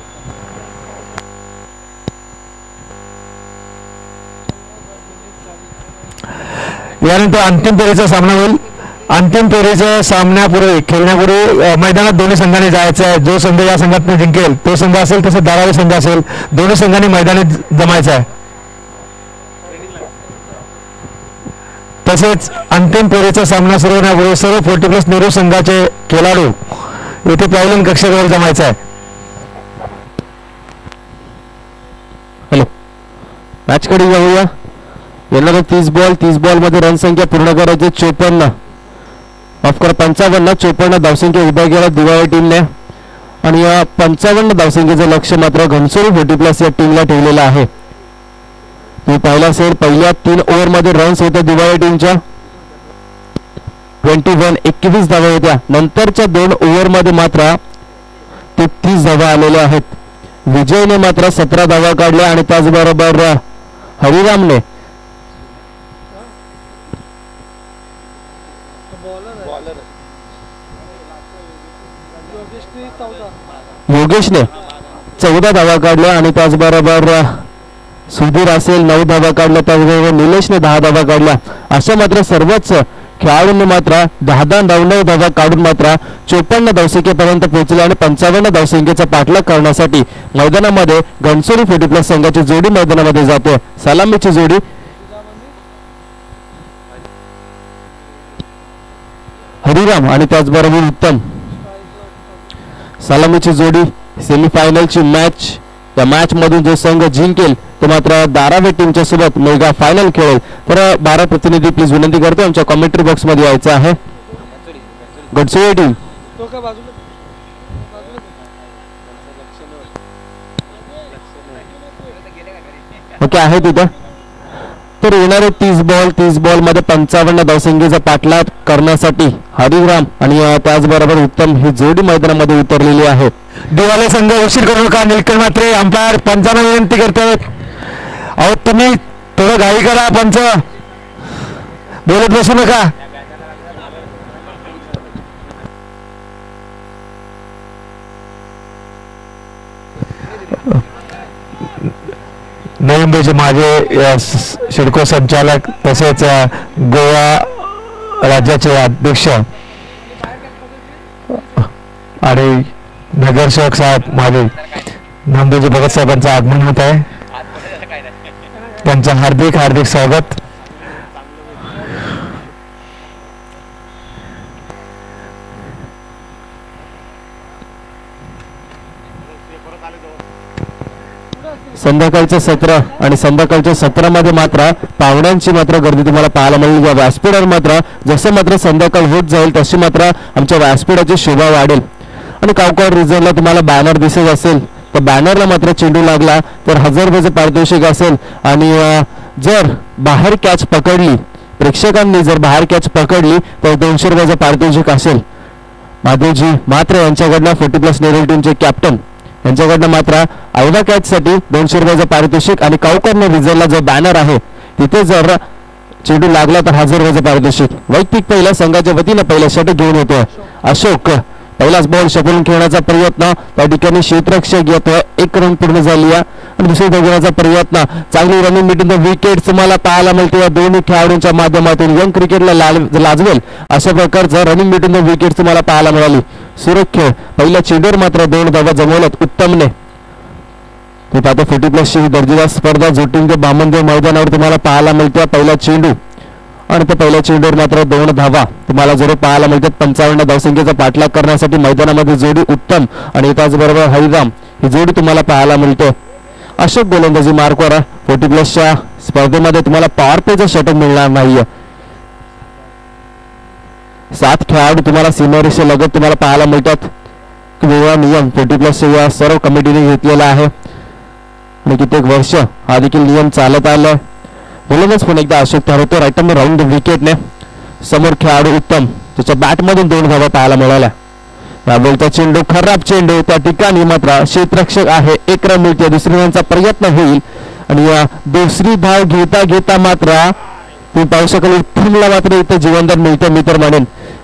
यानंतर अंतिम फेरीचा सामना होईल. अंतिम फेरीच्या सामन्यापूर्वी खेळण्यापूर्वी मैदानात दोन्ही संघांनी जायचं आहे. जो संघ या संघात जिंकेल तो संघ असेल, तसं धारावी संघ असेल, दोन्ही संघांनी मैदानात जमायचं आहे. तसेच अंतिम फेरीचा सामना सुरू होण्यापूर्वी सर्व फोर्टी प्लस नेहरू संघाचे खेळाडू येथे पॅव्हलियन कक्षावर जमायचं आहे. हॅलो, मॅचकडे जाऊया. येणारे तीस बॉल तीस बॉल मध्ये रन संख्या पूर्ण करायचे चोपन्न, माफ करा पंचावन्न चोपन्न धावसंख्या उभ्या केला दिवाळी टीमने. आणि या पंचावन्न धावसंख्येचं लक्ष मात्र घनसोली फोर्टी प्लस या टीमला ठेवलेलं आहे. तुम्ही पाहिला असेल पहिल्या तीन ओव्हर मध्ये रन्स होत्या दिवाळी टीमच्या ट्वेंटी वन एकवीस धावा होत्या. नंतरच्या दोन ओव्हर मध्ये मात्र तेहतीस धावा आलेल्या आहेत. विजयने मात्र सतरा धावा काढल्या आणि त्याचबरोबर हरिरामने योगेशने चौदा धावा काढल्या आणि त्याचबरोबर सुधीर असेल नऊ धावा काढल्या, त्याचबरोबर निलेशने दहा धावा काढल्या. अशा मात्र सर्वच खेळाडूंनी मात्र दहा दहा नऊ नऊ धावा काढून मात्र चोपन्न धावसंख्येपर्यंत पोहोचले आणि पंचावन्न धावसंख्येचा पाठलाग करण्यासाठी मैदानामध्ये घनसोली फोर्टी प्लस संघाची जोडी मैदानामध्ये जाते. सलामीची जोडी हरिराम आणि त्याचबरोबर उत्तम. सलामीची जोडी सेमीफायनलची मॅच. या मॅच मधून जो संघ जिंकेल तो मात्र धारावी टीमच्या सोबत मेगा फायनल खेळेल. तर बारा प्रतिनिधी प्लीज विनंती करतो आमच्या कमेंट्री बॉक्स मध्ये यायचं आहे. गडसोळी टीम ओके आहे तिथं. तर येणारे तीस बॉल तीस बॉल मध्ये पंचावन्न धावसंख्येचा पाठलाग करण्यासाठी हरिराम आणि त्याचबरोबर उत्तम ही जोडी मैदानामध्ये उतरलेली आहे. दिवाळे संघ उशीर करू नका. निलकंठ मात्रे अंपायर पंचांना विनंती करतात, अहो तुम्ही थोडं घाई करा. पंच बोलत बसू नका. नवी माझे सिडको संचालक तसेच गोवा राज्याचे अध्यक्ष आणि नगरसेवक साहेब माझे नामदेवजी भगत साहेबांचं आगमन होत आहे. त्यांचं हार्दिक हार्दिक स्वागत. संध्याकाळचं सत्र आणि संध्याकाळच्या सत्रामध्ये मात्र पाहुण्यांची मात्र गर्दी तुम्हाला पाहायला मिळेल. या व्यासपीठावर मात्र जसं मात्र संध्याकाळ होत जाईल तशी मात्र आमच्या व्यासपीठाची शोभा वाढेल. आणि कावकाड रिझनला तुम्हाला बॅनर दिसत असेल तर बॅनरला मात्र चेंडू लागला तर हजार रुपयाचे पारितोषिक असेल. आणि जर बाहेर कॅच पकडली, प्रेक्षकांनी जर बाहेर कॅच पकडली तर दोनशे रुपयाचं पारितोषिक असेल. माधवजी मात्र यांच्याकडनं फोर्टी प्लस नेहरू टीमचे कॅप्टन यांच्याकडनं मात्र आयवा कॅच साठी दोनशे रुपयाचं पारितोषिक आणि कावकर्ण रिझर्वला जो बॅनर आहे तिथे जर चेंडू लागला तर हजार रुपयाचं पारितोषिक. वैयक्तिक पहिल्या संघाच्या वतीनं पहिला षटक घेऊन येतोय अशोक. पहिलाच बॉल शपलून खेळण्याचा प्रयत्न त्या ठिकाणी क्षेत्ररक्षक येतोय. एक रन पूर्ण झाली आहे आणि दुसरी घेण्याचा प्रयत्न. चांगली रनिंग मिटून द विकेट तुम्हाला पाहायला मिळते या दोन्ही खेळाडूंच्या माध्यमातून. यंग क्रिकेटला लाजवेल अशा प्रकारचं रनिंग मिटून द विकेट तुम्हाला पाहायला मिळाली. सुरक्षे पहिल्या चेंडूवर मात्र दोन धावा जमवल्यात उत्तमने. ते पाहतो फोर्टी प्लस ची दर्जेदार स्पर्धा जोटिंग बामनदेव मैदानावर तुम्हाला पाहायला मिळते. पहिला चेंडू आणि त्या पहिल्या चेंडूवर मात्र दोन धावा तुम्हाला जरूर पाहायला मिळतात. पंचावन्न धावसंख्येचा पाठलाग करण्यासाठी मैदानामध्ये जोडी उत्तम आणि त्याचबरोबर हरिराम ही जोडी तुम्हाला पाहायला मिळते. अशोक गोलंदाजी मार्कवर फोर्टी प्लसच्या स्पर्धेमध्ये तुम्हाला पॉवर प्लेचं षटक मिळणार नाहीये. सात खेळाडू तुम्हाला सीमारेषे लगत तुम्हाला पाहायला मिळतात. वेगळा नियम फोर्टी प्लसच्या या सर्व कमिटीने घेतलेला आहे आणि कित्येक वर्ष हा देखील नियम चालत आलाय. बोलूनच पण एकदा अशोक ठरवतो राईट राऊंड द विकेटने. समोर खेळाडू उत्तम त्याच्या बॅटमधून दोन धावा पाहायला मिळाल्या. यावेळचा चेंडू खराब चेंडू त्या ठिकाणी मात्र क्षेत्ररक्षक आहे. एक रन मिळते. दुसरी रनचा प्रयत्न होईल आणि या दुसरी धाव घेता घेता मात्र तुम्ही पाहू शकाल उत्तमला मात्र इथं जीवनदान मिळतं मी तर म्हणेन.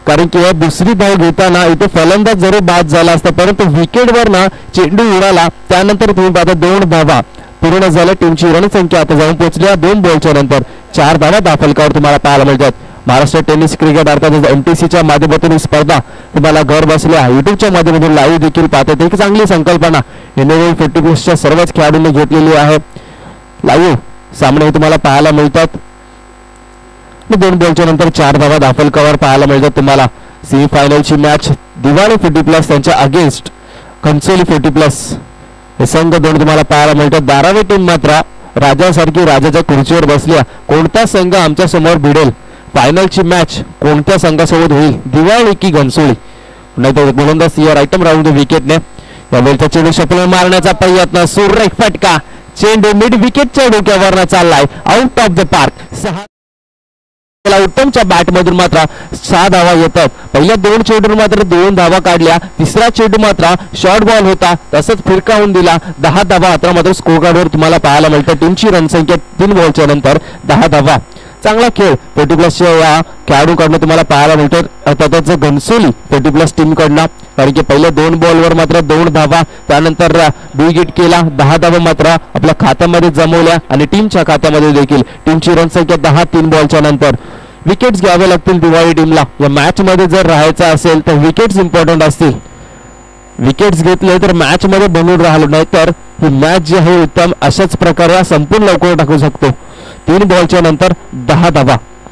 कारण की या दुसरी धाव घेताना इथे फलंदाज जरी बाद झाला असता, परंतु विकेटवर ना चेंडू उडाला, त्यानंतर तुम्ही पाहता दोन धावा पूर्ण झाल्या. टीमची रणसंख्या आता जाऊन पोहोचल्या दोन बॉलच्या नंतर चार धावा दाफलकावर तुम्हाला पाहायला मिळतात. महाराष्ट्र टेनिस क्रिकेट अर्थात एमटीसीच्या माध्यमातून ही स्पर्धा तुम्हाला घर बसल्या युट्यूबच्या माध्यमातून लाईव्ह देखील पाहतात. एक चांगली संकल्पना एनएल फिफ्टी प्लसच्या सर्वच खेळाडूंनी घेतलेली आहे. लाईव्ह सामने तुम्हाला पाहायला मिळतात. दोन बॉलच्या नंतर चार धावा दाफलकावर पाहायला मिळतात तुम्हाला. सेमीफायनलची मॅच दिवाळी फिफ्टी प्लस त्यांच्या अगेन्स्ट घनसोली फिफ्टी प्लस हे संघ दोन तुम्हाला पाहायला मिळतात. बारावी टीम मात्र राजासारखी राजाच्या खुर्चीवर बसल्या. कोणता संघ आमच्या समोर भिडेल? फायनलची मॅच कोणत्या संघासोबत होईल? दिवाळी की घनसोली? नाहीतर गोलंदाज या राईटम राऊंड विकेटने यावेळेचा चेंडू शपल मारण्याचा प्रयत्न, सुरेख फटका, चेंडू मिड विकेटच्या डोक्यावर चाललाय आउट ऑफ द पार्क. सहा उत्तमच्या बॅट मधून मात्र सहा धावा येतात. पहिल्या दोन चेंडूवर मात्र दोन धावा काढल्या. तिसरा चेंडू मात्र शॉर्ट बॉल होता, तसंच फिरकावून दिला. दहा धावा आता मात्र स्कोर कार्डवर तुम्हाला पाहायला मिळतं. टीमची रणसंख्या तीन बॉलच्या नंतर दहा धावा. चांगला खेळ फोर्टी प्लसच्या या खेळाडूकडनं तुम्हाला पाहायला मिळतो. अर्थातच घनसोली फोर्टी प्लस टीम कडनं, कारण की पहिल्या दोन बॉलवर मात्र दोन धावा, त्यानंतर विकेट केला. दहा धावा मात्र आपल्या खात्यामध्ये जमवल्या आणि टीमच्या खात्यामध्ये देखील टीमची रणसंख्या दहा तीन बॉलच्या नंतर. विकेट्स घ्यावे लागतील दिवाळी टीमला. या मॅच मध्ये जर राहायचं असेल तर विकेट्स इम्पॉर्टंट असतील. विकेट्स घेतले तर मॅच मध्ये बनून राहिलो, नाही तर ही मॅच जी आहे उत्तम अशाच प्रकारे संपूर्ण लवकर टाकू शकतो. तीन बॉलच्या नंतर दहा धावा.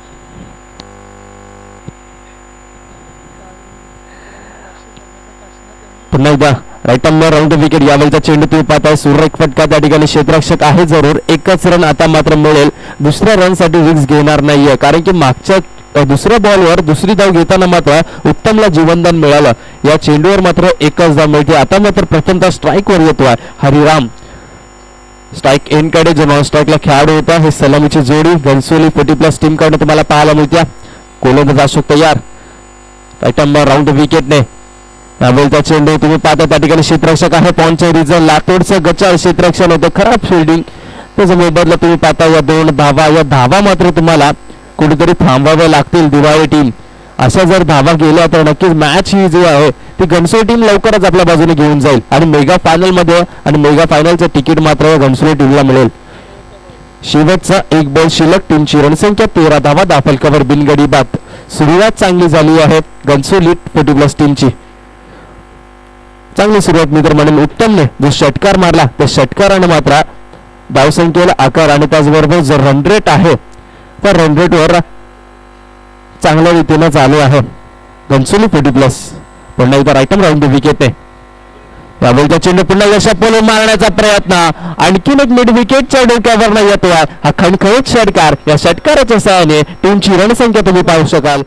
पुन्हा एकदा राईट आर्म राऊंड विकेट. यावेळीचा चेंडू तुम्ही पाहताय, सुरेख फटका. त्या ठिकाणी क्षेत्ररक्षक आहे जरूर, एकच रन आता मात्र मिळेल. दुसऱ्या रन साठी रिस्क घेणार नाहीये, कारण की मागच्या दुसऱ्या बॉलवर दुसरी धाव घेताना मात्र उत्तमला जीवनदान मिळालं. या चेंडूवर मात्र एकच धाव मिळते. आता मात्र प्रथमतः स्ट्राईक वर येतोय हरिराम. स्ट्राईक एन कडे जो नॉन स्ट्राईकला खेळाडू होता, हे सलामीची जोडी घनसोली फोर्टी प्लस टीम कडे तुम्हाला पाहायला मिळते. गोलंदाज अशोक तयार. राईट आर्म राऊंड विकेटने यावेळीचा चेंडू तुम्ही पाहता, त्या ठिकाणी क्षेत्ररक्षक आहे. पॉइंटच्या रिझन लातूरचं गचाळ क्षेत्ररक्षण होतं, खराब फिल्डिंग. त्याच्या मोबदला तुम्ही पाहता या दोन धावा. या धावा मात्र तुम्हाला कुठेतरी थांबाव्या लागतील दिवाळी टीम. अशा जर धावा गेल्या तर नक्कीच मॅच ही जी आहे ती घनसोली टीम लवकरच आपल्या बाजूने घेऊन जाईल आणि मेगा फायनल मध्ये आणि मेगा फायनलचं तिकीट मात्र घनसोली टीमला मिळेल. शेवटचा एक बॉल शिल्लक. टीमची रणसंख्या तेरा धावा दाफलकावर बिनगडी बाद. सुरुवात चांगली झाली आहे घनसोली फोर्टी प्लस टीमची. चांगली सुरुवात मी तर म्हणेन. उत्तमने जो षटकार मारला त्या षटकाराने मात्र धावसंख्येला आकार आणि त्याचबरोबर जो रन रेट आहे त्या रन रेट वर चांगल्या रीतीने चालू आहे घनसोली फोर्टी प्लस. पुन्हा एकदा राईट आर्म राऊंड विकेट आहे. यावेळीचा चेंडू पुन्हा यशस्वी मारण्याचा प्रयत्न, आणखीन एक मिड विकेटच्या डोक्यावर येतोय. हा खणखणीत षटकार. या षटकाराच्या सहाय्याने टीमची रणसंख्या तुम्ही पाहू शकाल.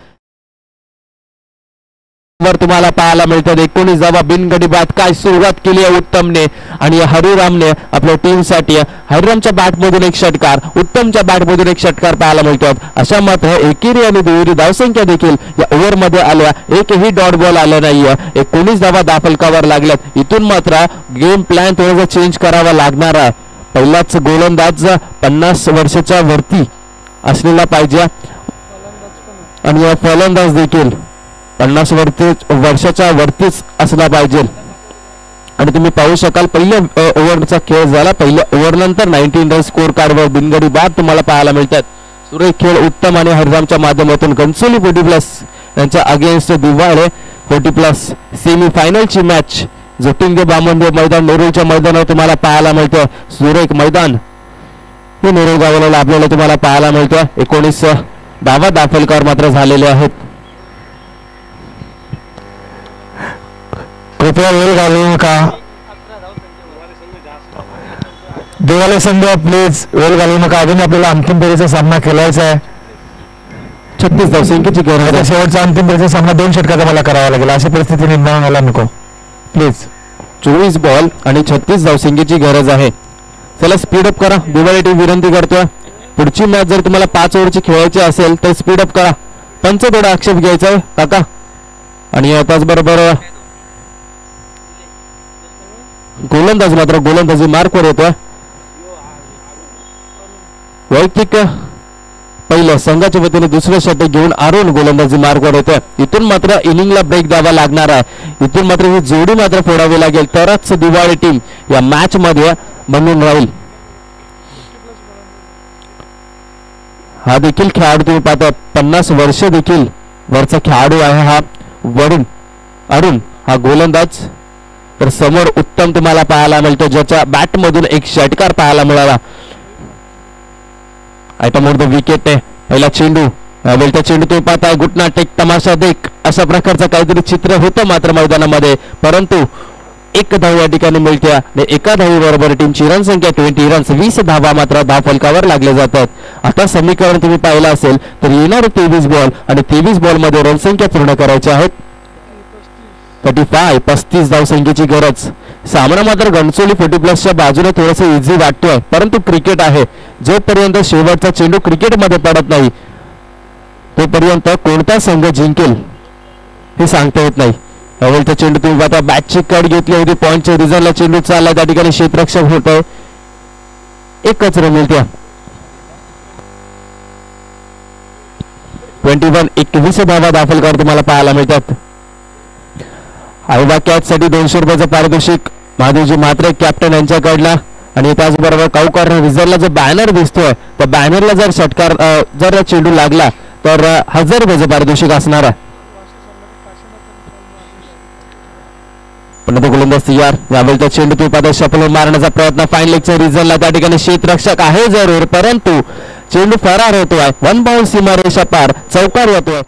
वर तुम्हाला पाहायला मिळतात एकोणीस धावा बिनगडी बाद. काय सुरुवात केली आहे उत्तमने आणि हरिरामने आपल्या टीमसाठी. हरिरामच्या बॅटमधून एक षटकार, उत्तमच्या बॅटमधून एक षटकार पाहायला मिळतात. अशा मात्र एकेरी आणि दुहेरी धावसंख्या देखील या ओव्हर मध्ये आल्या. एकही डॉट बॉल आला नाहीये. एकोणीस धावा दाफलकावर लागल्यात. इथून मात्र गेम प्लॅन थोडासा चेंज करावा लागणार आहे. पहिलाच गोलंदाज पन्नास वर्षाच्या वरती असलेला पाहिजे आणि या फलंदाज देखील पन्नास वरती वर्षाच्या वरतीच असला पाहिजे. आणि तुम्ही पाहू शकाल पहिल्या ओव्हरचा खेळ झाला. पहिल्या ओव्हर नंतर नाईन्टीन रन स्कोर कार्डवर बिनगडी बाद तुम्हाला पाहायला मिळतात. सुरेख खेळ उत्तम आणि हरिरामच्या माध्यमातून घनसोली फोर्टी प्लस यांच्या against Diwale forty plus semi फायनलची मॅच जोटिंगे बामनदेव मैदान नेरूळच्या मैदानावर तुम्हाला पाहायला मिळतं. सुरेख मैदान हे नेरूळ गावाला आपल्याला तुम्हाला पाहायला मिळतं. एकोणीस धावा दाफलकार मात्र झालेले आहेत. कृपया वेळ घालवू नका. दिवाळी संघ प्लीज वेळ घालवू नका. अजून आपल्याला अंतिम फेरीचा सामना खेळायचा आहे. छत्तीस धावसंख्येची गरज आहे. शेवटचा अंतिम फेरीचा सामना दोन षटकाचा मला करावा लागेल. अशा परिस्थिती निर्माण व्हायला नको प्लीज. चोवीस बॉल आणि छत्तीस धावसंख्येची गरज आहे. चला स्पीडअप करा. दिवाळी टीम विनंती करतोय पुढची मॅच जर तुम्हाला पाच ओव्हरची खेळायची असेल तर स्पीडअप करा. पंच थोडा आक्षेप घ्यायचा आहे काका. आणि त्याचबरोबर गोलंदाज मात्र गोलंदाजी मार्कवर येतोय. वैयक्तिक पहिलं संघाच्या वतीने दुसरं षटक घेऊन अरुण गोलंदाजी मार्गावर येते. इथून मात्र इनिंगला ब्रेक द्यावा लागणार आहे. इथून मात्र ही जोडी मात्र फोडावी लागेल तरच दिवाळी टीम या मॅच मध्ये बनून राहील. हा देखील खेळाडू तुम्ही पाहता पन्नास वर्ष देखील वरचा खेळाडू आहे हा वरुण अरुण हा गोलंदाज. तर समोर उत्तम तुम्हाला पाहायला मिळतो ज्याच्या बॅट मधून एक षटकार पाहायला मिळाला. आयटम ऑफ द विकेट आहे. पहिला चेंडू वेलचा चेंडू तुम्ही पाहताय घुटना टेक तमाशा देख अशा प्रकारचं काहीतरी चित्र होतं मात्र मैदानामध्ये, परंतु एक धाव या ठिकाणी मिळते आणि एका धावी बरोबर टीमची रन संख्या ट्वेंटी रन्स वीस धावा मात्र धाव फलकावर लागले जातात. आता समीकरण तुम्ही पाहिलं असेल तर येणार तेवीस बॉल आणि तेवीस बॉल मध्ये रन संख्या पूर्ण करायची आहेत. थर्टी फाय पस्तीस धाव संख्येची गरज. सामना मात्र घनसोली फोर्टी प्लसच्या बाजूने थोडस इझी वाटतोय, परंतु क्रिकेट आहे. जोपर्यंत शेवटचा चेंडू क्रिकेटमध्ये पडत नाही तोपर्यंत कोणता संघ जिंकेल हे सांगता येत नाही. अवलचा चेंडू तुम्ही पाहता बॅटची कट घेतली होती पॉईंटच्या रिझल्टला चेंडू चालला त्या ठिकाणी क्षेत्ररक्षक होतोय. एकच रन मिळते. ट्वेंटी वन एकवीस धावा दाखल तुम्हाला पाहायला मिळतात. आयबा कॅच साठी दोनशे रुपयाचं पारितोषिक महादेवजी मात्रे कॅप्टन यांच्याकडला आणि त्याचबरोबर काऊ कॉर्नर रिझर्वला जो बॅनर दिसतोय त्या बॅनरला जर षटकार जर चेंडू लागला तर हजार रुपयाचं पारितोषिक असणार आहे. पण गोलंदाज तयार. यावेळेचा चेंडू तुम्ही पाहता शपल मारण्याचा प्रयत्न फाईन लेगच्या रिझल्टला त्या ठिकाणी क्षेत्ररक्षक आहे जरूर, परंतु चेंडू फरार होतोय. वन बाउंड सीमारेषा पार चौकार येतोय.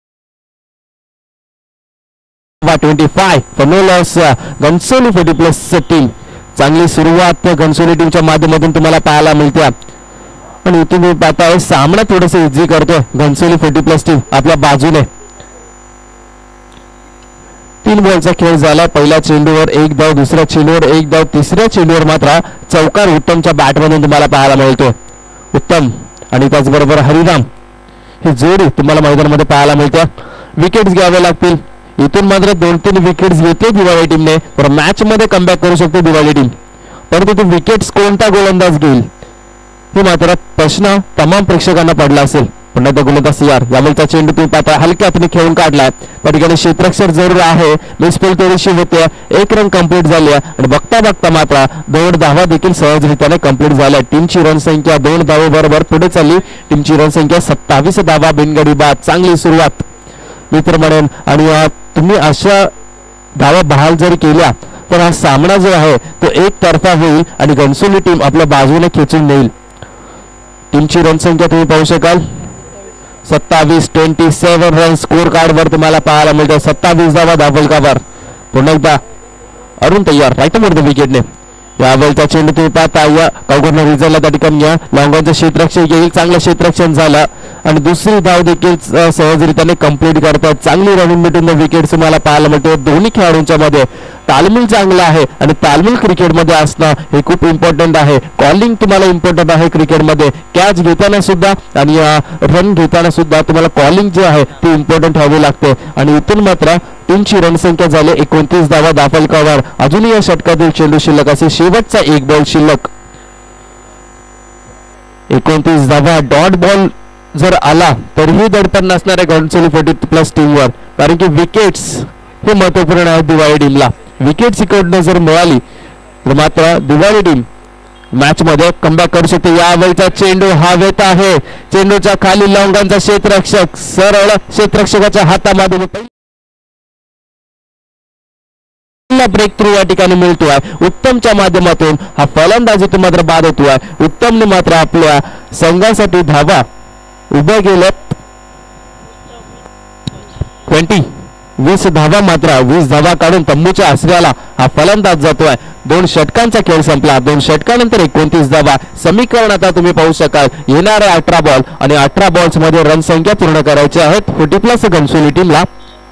Twenty five for no loss Ghansoli forty plus team. चांगली सुरुवात घनसोली टीमच्या माध्यमातून तुम्हाला पाहायला मिळते आणि इथून तुम्ही पाहताय सामना थोडस इझी करतोय घनसोली फोर्टी प्लस टीम आपल्या बाजूने. तीन बॉलचा खेळ झाला. पहिल्या चेंडूवर एक धाव, दुसऱ्या चेंडूवर एक धाव, तिसऱ्या चेंडूवर मात्र चौकार उत्तमच्या बॅटमधून तुम्हाला पाहायला मिळतो. उत्तम आणि त्याचबरोबर हरिराम ही जोडी तुम्हाला मैदानामध्ये पाहायला मिळते. विकेट्स घ्यावे लागतील. इथून मात्र दोन तीन विकेट्स घेतले दिवाळी टीमने तर मॅच मध्ये कमबॅक करू शकते दिवाळी टीम, परंतु ते विकेट्स कोणता गोलंदाज घेईल हे मात्र प्रश्न तमाम प्रेक्षकांना पडला असेल. पुन्हा त्या गोलंदाज यार यावेळचा चेंडू तुम्ही पाहता हलक्या हाताने खेळून काढलाय. त्या ठिकाणी क्षेत्ररक्षक जरूर आहे. मिसफिल्ड थोडीशी होते. एक रन कंप्लीट झाली आणि बघता बघता मात्र दोन धावा देखील सहजरित्याने कंप्लीट झाल्या. टीमची रन संख्या दोन धावे बरोबर पुढे चालली. टीमची रन संख्या सत्तावीस धावा बिनगडी बाद. चांगली सुरुवात मी तर म्हणेन आणि तुम्ही अशा धावा बहाल जर केल्या तर हा सामना जो आहे तो एक तर्फा होईल आणि घनसोली टीम आपल्या बाजूने खेचून नेईल. टीमची रन संख्या तुम्ही पाहू शकाल सत्तावीस twenty seven run score card वर तुम्हाला पाहायला मिळतं. सत्तावीस धावा धावफलकावर. पुन्हा एकदा अरुण तयार राईट वर विकेटने. यावेळचा चेंडू तुम्ही पाहता या काउकॉर्नर रिझल्टला त्या ठिकाणी या लॉंगॉनचं क्षेत्ररक्षक येईल. चांगलं क्षेत्ररक्षण झालं आणि दुसरी धाव देखील सहजरित्याने कंप्लीट करतात. चांगली रनिंग बिटवीन द विकेट तुम्हाला पाहायला मिळते. दोन्ही खेळाडूंच्या मध्ये तालमील चांगला आहे आणि तालमील क्रिकेटमध्ये असणं हे खूप इम्पॉर्टंट आहे. कॉलिंग तुम्हाला इम्पॉर्टंट आहे क्रिकेटमध्ये. कॅच घेताना सुद्धा आणि रन घेताना सुद्धा तुम्हाला कॉलिंग जे आहे ते इम्पॉर्टंट व्हावे लागते आणि इथून मात्र टीमची रन संख्या झाली एकोणतीस धावा दाफलकावर. अजूनही या षटकातील चेंडू शिल्लक असे शेवटचा एक बॉल शिल्लक. एकोणतीस धावा डॉट बॉल जर आला तरीही दडपण नसणार आहे घनसोली फोर्टी प्लस टीमवर, कारण की विकेट्स हे महत्वपूर्ण आहे दिवाळी टीमला. विकेट्स इकडनं जर मिळाली तर मात्र दिवाळी टीम मॅच मध्ये कमबॅक करू शकते. यावेळचा चेंडू हवेत आहे. चेंडूच्या खाली लॉंगॉनचा क्षेत्ररक्षक सरळ क्षेत्ररक्षकाच्या हातामध्ये ब्रेक थ्रू या ठिकाणी मिळतोय. उत्तमच्या माध्यमातून हा फलंदाजीतून मात्र बाद होतोय. उत्तमने मात्र आपल्या संघासाठी धावा उभ्या गेल्यात. ट्वेंटी वीस धावा मात्र वीस धावा काढून तंबूच्या आसऱ्याला हा फलंदाज जातोय. दोन षटकांचा खेळ संपला. दोन षटकानंतर एकोणतीस धावा. समीकरण आता तुम्ही पाहू शकाल येणारे अठरा बॉल आणि अठरा बॉल्स मध्ये रन संख्या पूर्ण करायची आहेत फोर्टी प्लस घनसोली टीमला.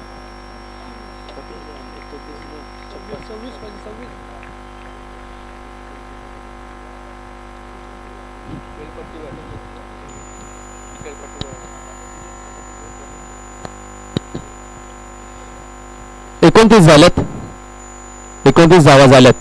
एकोणतीस झाल्यात. एकोणतीस धावा झाल्यात.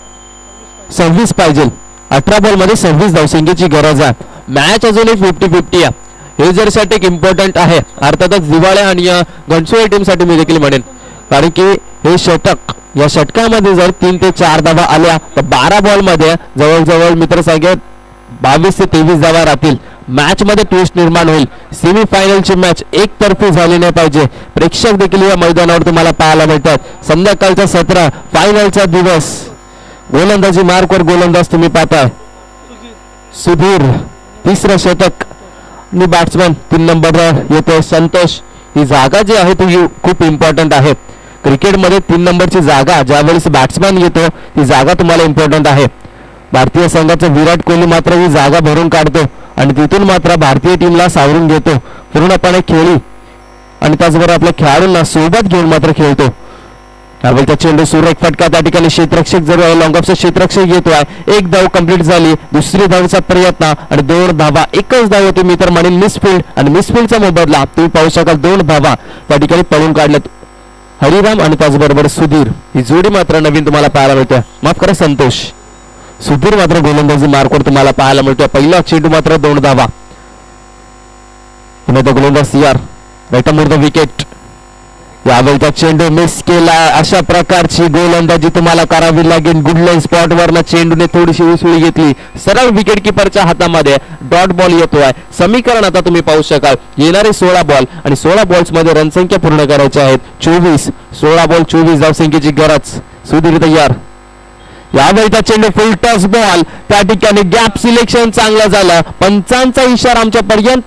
सव्वीस पाहिजे. अठरा बॉल मध्ये सव्वीस धावसंख्येची गरज आहे. मॅच अजूनही फिफ्टी फिफ्टी आहे. हे जर षटक इम्पॉर्टंट आहे अर्थातच दिवाळे आणि घनसोली टीम साठी मी देखील म्हणेन, कारण की हे षटक या षटकामध्ये जर तीन ते चार धावा आल्या तर बारा बॉल मध्ये जवळजवळ मित्र सांगेल बावीस ते तेवीस धावा राहतील. मॅच मध्ये ट्विस्ट निर्माण होईल. सेमीफायनलची मॅच एकतर्फी झाली नाही पाहिजे. प्रेक्षक देखील या मैदानावर तुम्हाला पाहायला मिळतात. संध्याकाळचा सतरा फायनलचा दिवस. गोलंदाजी मार्कवर गोलंदाज तुम्ही पाहताय सुधीर. तिसरं षटक आणि बॅट्समन तीन नंबर येतो संतोष. ही जागा जी आहे ती खूप इम्पॉर्टंट आहे. क्रिकेटमध्ये तीन नंबरची जागा ज्यावेळेस बॅट्समॅन येतो ती जागा तुम्हाला इम्पॉर्टंट आहे. भारतीय संघाचा विराट कोहली मात्र ही जागा भरून काढतो आणि तिथून मात्र भारतीय टीमला सावरून घेतो पूर्णपणे खेळी आणि त्याचबरोबर आपल्या खेळाडूंना सोबत घेऊन मात्र खेळतो. त्यावेळेचा चेंडू सुरेख फटका त्या ठिकाणी क्षेत्ररक्षक जर लॉंग ऑफचा क्षेत्ररक्षक येतोय. एक धाव कंप्लीट झाली. दुसरी धावचा प्रयत्न आणि दोन धावा. एकच धाव होती मी तर म्हणेन मिसफिल्ड आणि मिसफिल्डचा मोबदला तुम्ही पाहू शकाल. दोन धावा त्या ठिकाणी पळून काढल्यात हरिराम आणि त्याचबरोबर सुधीर. ही जोडी मात्र नवीन तुम्हाला पाहायला मिळते. माफ करा संतोष. सुधीर मात्र गोलंदाजी मार्कवर तुम्हाला पाहायला मिळतो. पहिला चेंडू मात्र दोन धावा. गोलंदाज CR right more the wicket. यावेळचा चेंडू मिस केला. अशा प्रकारची गोलंदाजी तुम्हाला करावी लागेल. गुडलाईन स्पॉट वरनं चेंडूने थोडीशी उसळी घेतली. सरळ विकेट किपरच्या हातामध्ये डॉट बॉल येतोय. समीकरण आता तुम्ही पाहू शकाल. येणारे सोळा बॉल आणि सोळा बॉल्स मध्ये रनसंख्या पूर्ण करायची आहेत चोवीस. सोळा बॉल चोवीस धावसंख्येची गरज. सुधीर तयार. यावेळीचा चेंडू फुल टॉस बॉल. त्या ठिकाणी गॅप सिलेक्शन चांगलं झालं. पंचांचा इशारा आमच्या पर्यंत.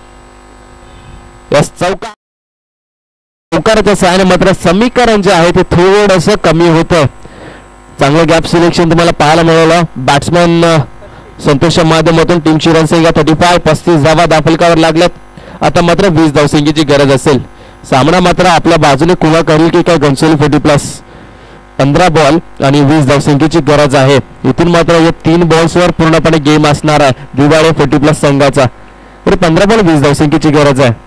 चौका चौकाराच्या सहाय्याने मात्र समीकरण जे आहे ते थोडंसं कमी होतं. चांगलं गॅप सिलेक्शन तुम्हाला पाहायला मिळालं. बॅट्समॅन संतोषच्या माध्यमातून टीमची रनसंख्या थर्टी फाय पस्तीस धावा दाफलकावर लागल्यात. आता मात्र वीस धावसंख्येची गरज असेल. सामना मात्र आपल्या बाजूने कुणा करेल की काय घनसोली फोर्टी प्लस. पंधरा बॉल आणि वीस धावसंख्येची गरज आहे. इथून मात्र या तीन बॉल्सवर पूर्णपणे गेम असणार आहे दिवाळे फोर्टी प्लस संघाचा. तर पंधरा बॉल वीस धावसंख्येची गरज आहे.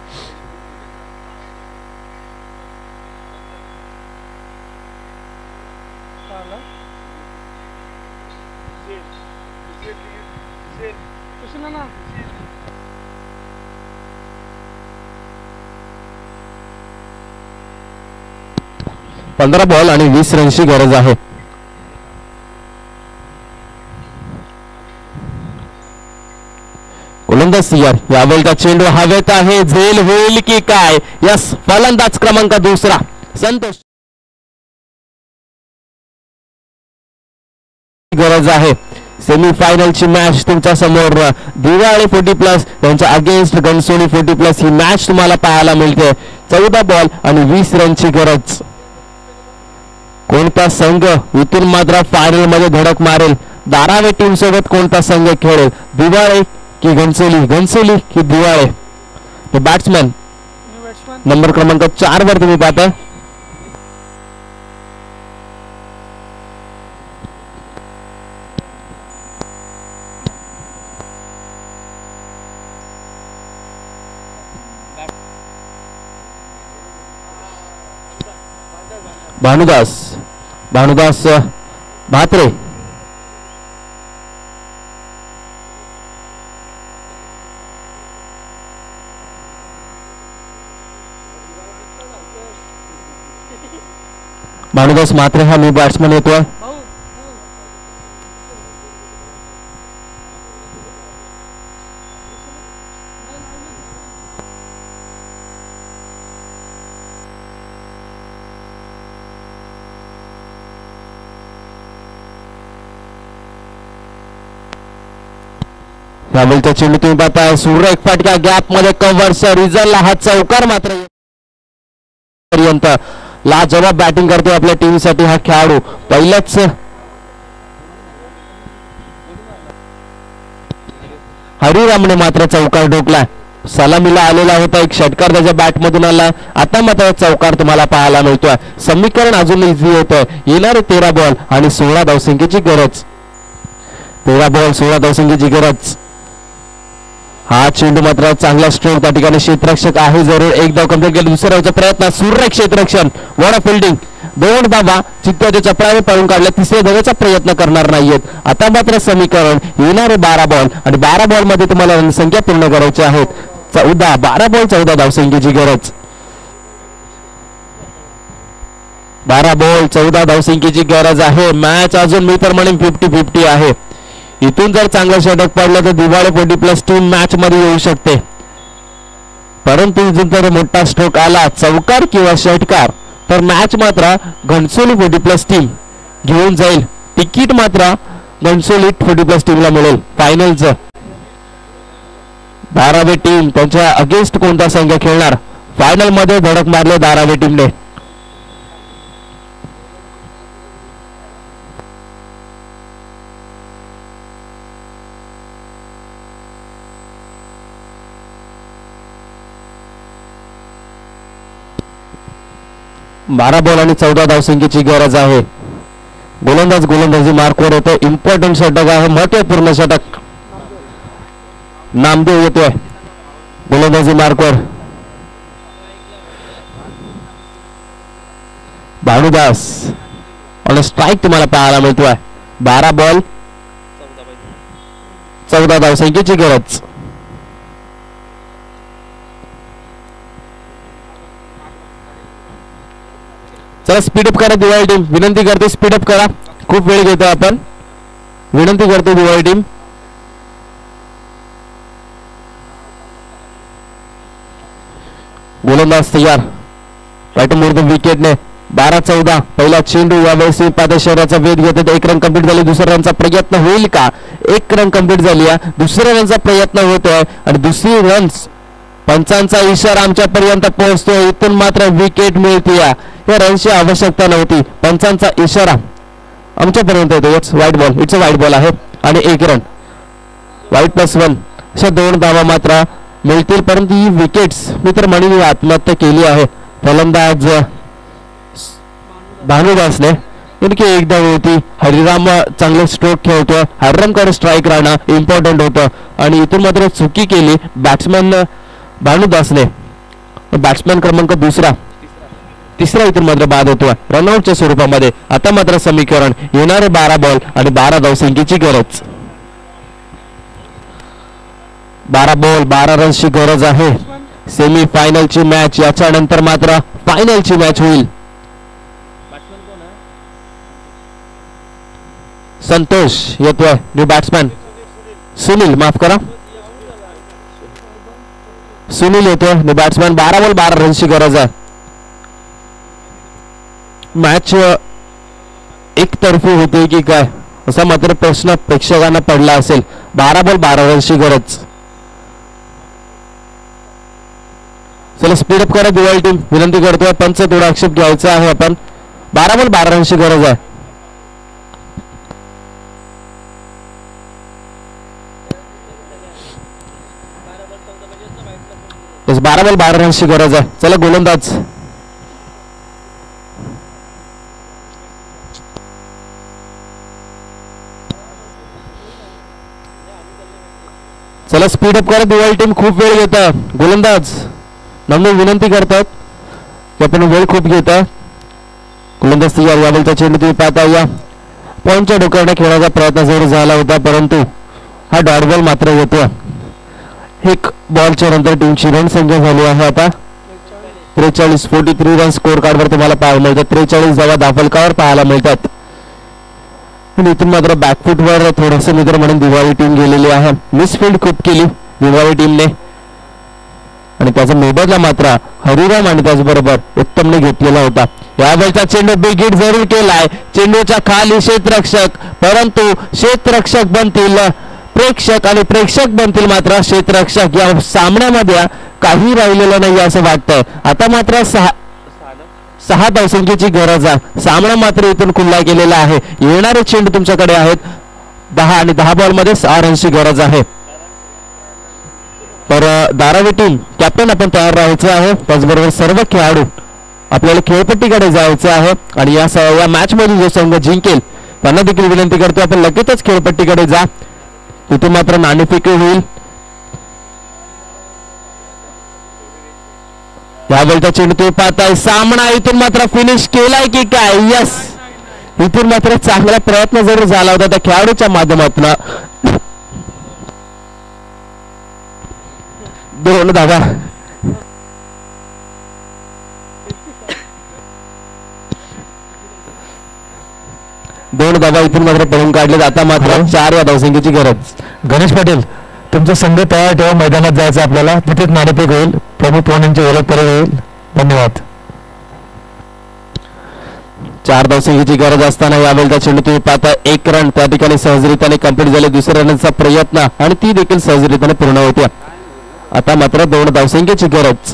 पंधरा बॉल आणि वीस रनची गरज आहे. गोलंदाज सीआर. यावेळचा चेंडू हवेत आहे. झेल होईल की काय. यस फलंदाज क्रमांक दुसरा संतोष. गरज आहे. सेमीफायनलची मॅच तुमच्या समोर. दिवाळे फोर्टी प्लस त्यांच्या अगेन्स्ट घनसोली फोर्टी प्लस ही मॅच तुम्हाला पाहायला मिळते. चौदा बॉल आणि वीस रनची गरज. कोणता संघ इथून मात्र फायनल मध्ये धडक मारेल. धारावी टीम सोबत कोणता संघ खेळेल. दिवाळे की घनसोली. घनसोली की दिवाळे. बॅट्समॅन नंबर क्रमांक चार वर तुम्ही पाहता भानुदास. भानुदास भात्रे. भानुदास म्हात्रे हा मी बॅट्समन येतोय. यावेळचा चेंडू तुम्ही पाहताय. सुरेख फटका गॅप मध्ये कव्हर रिझलला हा चौकार मात्र पर्यंत लाजवाब बॅटिंग करतो आपल्या टीमसाठी हा खेळाडू. पहिल्याच हरिरामने मात्र चौकार ठोकला. सलामीला आलेला होता एक षटकार त्याच्या बॅटमधून आला. आता मात्र चौकार तुम्हाला पाहायला मिळतोय. समीकरण अजून इझी होतं. येणारे तेरा बॉल आणि सोळा धावसंख्येची गरज. तेरा बॉल सोळा धावसंख्येची गरज. हा चेंडू मात्र चांगला स्ट्रोक त्या ठिकाणी क्षेत्ररक्षक आहे जरूर. एक धाव कंप्लीट केली. दुसऱ्या धावचा प्रयत्न. सूर्य क्षेत्ररक्षण वॉड फिल्डिंग. दोन धावा चित्त्याच्या चपळाने पळून काढल्या. तिसऱ्या धावेचा प्रयत्न करणार नाहीयेत. आता मात्र समीकरण येणारे बारा बॉल आणि बारा बॉल मध्ये तुम्हाला रनसंख्या पूर्ण करायची आहेत. चौदा बारा बॉल चौदा धावसंख्येची गरज. बारा बॉल चौदा धावसंख्येची गरज आहे. मॅच अजून मी तर म्हणेन फिफ्टी फिफ्टी आहे. इथून जर चांगलं षटक पडलं तर दिवाळे फोर्टी प्लस टीम मॅच मध्ये येऊ शकते. परंतु इथून जर मोठा स्ट्रोक आला चौकार किंवा षटकार तर मॅच मात्र घनसोली फोर्टी प्लस टीम घेऊन जाईल. तिकीट मात्र घनसोली फोर्टी प्लस टीमला मिळेल फायनलचं. धारावी टीम त्यांच्या अगेन्स्ट कोणता संघ खेळणार? फायनल मध्ये धडक मारले धारावी टीमने. बारा बॉल आणि चौदा धावसंख्येची गरज आहे. गोलंदाज गोलंदाजी मार्कवर येतो. इम्पॉर्टंट षटक आहे. महत्वपूर्ण षटक. नामदेव येतोय गोलंदाजी मार्कवर. भानुदास ऑन स्ट्राईक तुम्हाला पाहायला मिळतोय. बारा बॉल चौदा धावसंख्येची गरज. चला स्पीडअप करा दिवाळी टीम. विनंती करते स्पीडअप करा. खूप वेळ घेतो आपण. विनंती करते दिवाळी टीम. गोलंदाज तयार. राईट मोर विकेटने. बारा चौदा पहिला चेंडू यावेळेस पादा शहराचा वेध घेतात. एक रन कंप्लीट झाली. दुसऱ्या रनचा प्रयत्न होईल का? एक रन कंप्लीट झाली आहे. दुसऱ्या रनचा प्रयत्न होतोय आणि दुसरी रन्स पंचांचा इशारा आमच्यापर्यंत पोहोचतोय. इथून मात्र विकेट मिळते. या रनची आवश्यकता नव्हती. पंचांचा इशारा आमच्यापर्यंत येतो. इट्स वाईट बॉल. इट्स अ वाईट बॉल आहे आणि एक रन. वाईट प्लस वन अशा दोन धावा मात्र मिळतील. परंतु ही विकेट्स मी तर म्हणून आत्महत्या केली आहे. फलंदाज भानुदासने नेमकी एकदा होती. हरिराम चांगले स्ट्रोक खेळतो. हरिरामकडे स्ट्राईक राहणं इम्पॉर्टंट होतं आणि इथून मात्र चुकी केली बॅट्समॅन भानुदासने. बॅट्समॅन क्रमांक दुसरा तिसरा इथून मात्र बाद होतो रनआउटच्या स्वरूपामध्ये. आता मात्र समीकरण येणारे बारा बॉल आणि बारा धावसंख्येची गरज. बारा बॉल बारा रन्सची गरज आहे. सेमी फायनलची मॅच. याच्या नंतर मात्र फायनलची मॅच होईल. संतोष येतोय न्यू बॅट्समॅन. सुनील माफ करा सुनील येतोय न्यू बॅट्समॅन. बारा बॉल बारा रन्सची गरज आहे. मॅच एकतर्फी होते की काय असा मात्र प्रश्न प्रेक्षकांना पडला असेल. बारा बॉल बारा रन्सची गरज. चला स्पीडअप करा दिवाळी टीम. विनंती करतोय. पंच थोडा आक्षेप घ्यायचा आहे आपण. बारा बॉल बारा रन्सची गरज आहे. बारा बॉल बारा रन्सची गरज आहे. चला गोलंदाज चला स्पीडअप करा दिवाळी टीम. खूप वेळ घेतात गोलंदाज. नम्र विनंती करतात की आपण वेळ खूप घेता. गोलंदाज तयार. यावेळचा चेंडू तुम्ही पाहता. या पॉईंटच्या डोक्याने खेळायचा प्रयत्न जरूर झाला होता परंतु हा डॉट बॉल मात्र येतो. एक बॉलच्या नंतर टीमची रन संख्या झाली आहे आता त्रेचाळीस. फोर्टी थ्री रन स्कोर कार्डवर तुम्हाला पाहायला मिळतात. त्रेचाळीस धावा धाफलकावर पाहायला मिळतात. आणि इथून मात्र बॅकफुटवर थोडंसं मित्र म्हणून दिवाळी टीम गेलेली आहे. मिसफिल्ड खूप केली दिवाळी टीमने आणि त्याचा मोबदला मात्र हरिराम आणि त्याचबरोबर उत्तमने घेतलेला होता. यावेळचा चेंडू बिग हिट जरूर केलाय. चेंडूच्या खाली क्षेत्ररक्षक परंतु क्षेत्ररक्षक बनतील प्रेक्षक आणि प्रेक्षक बनतील मात्र क्षेत्ररक्षक. या सामन्यामध्ये काही राहिलेलं नाही असं वाटतंय. आता मात्र सहा सहा धावसंख्येची गरज आहे. सामना मात्र इथून खुल्ला गेलेला आहे. येणारे चेंडू तुमच्याकडे आहेत दहा आणि दहा बॉल मध्ये सहा रनची गरज आहे. तर धारावी टीम कॅप्टन आपण तयार राहायचं आहे. त्याचबरोबर सर्व खेळाडू आपल्याला खेळपट्टीकडे जायचं आहे आणि या या मॅच मध्ये जो संघ जिंकेल त्यांना देखील विनंती करतो आपण लगेचच खेळपट्टीकडे जा. तिथे मात्र नाणेफेक होईल. यावेळचा चेंडू तुम्ही पाहताय. सामना इथून मात्र फिनिश केलाय की काय? यस इथून मात्र चांगला प्रयत्न जरूर झाला होता त्या खेळाडूच्या माध्यमातून. दोन धावा. दोन धावा इथून मात्र पळून काढले. आता मात्र चार या धावसंख्येची गरज. गणेश पाटील तुमचा संघ तयार ठेवा, मैदानात जायचं आपल्याला. तिथेच नाणेफेक होईल, प्रमुख पाहुण्यांची ओळख परत होईल. धन्यवाद. चार धावसंख्येची गरज असताना यावेळेला चेंडू तुम्ही पाहता एक रन त्या ठिकाणी सहजरित्याने कंप्लीट झाले. दुसऱ्या रनचा प्रयत्न आणि ती देखील सहजरित्याने पूर्ण होते. आता मात्र दोन धावसंख्येची गरज.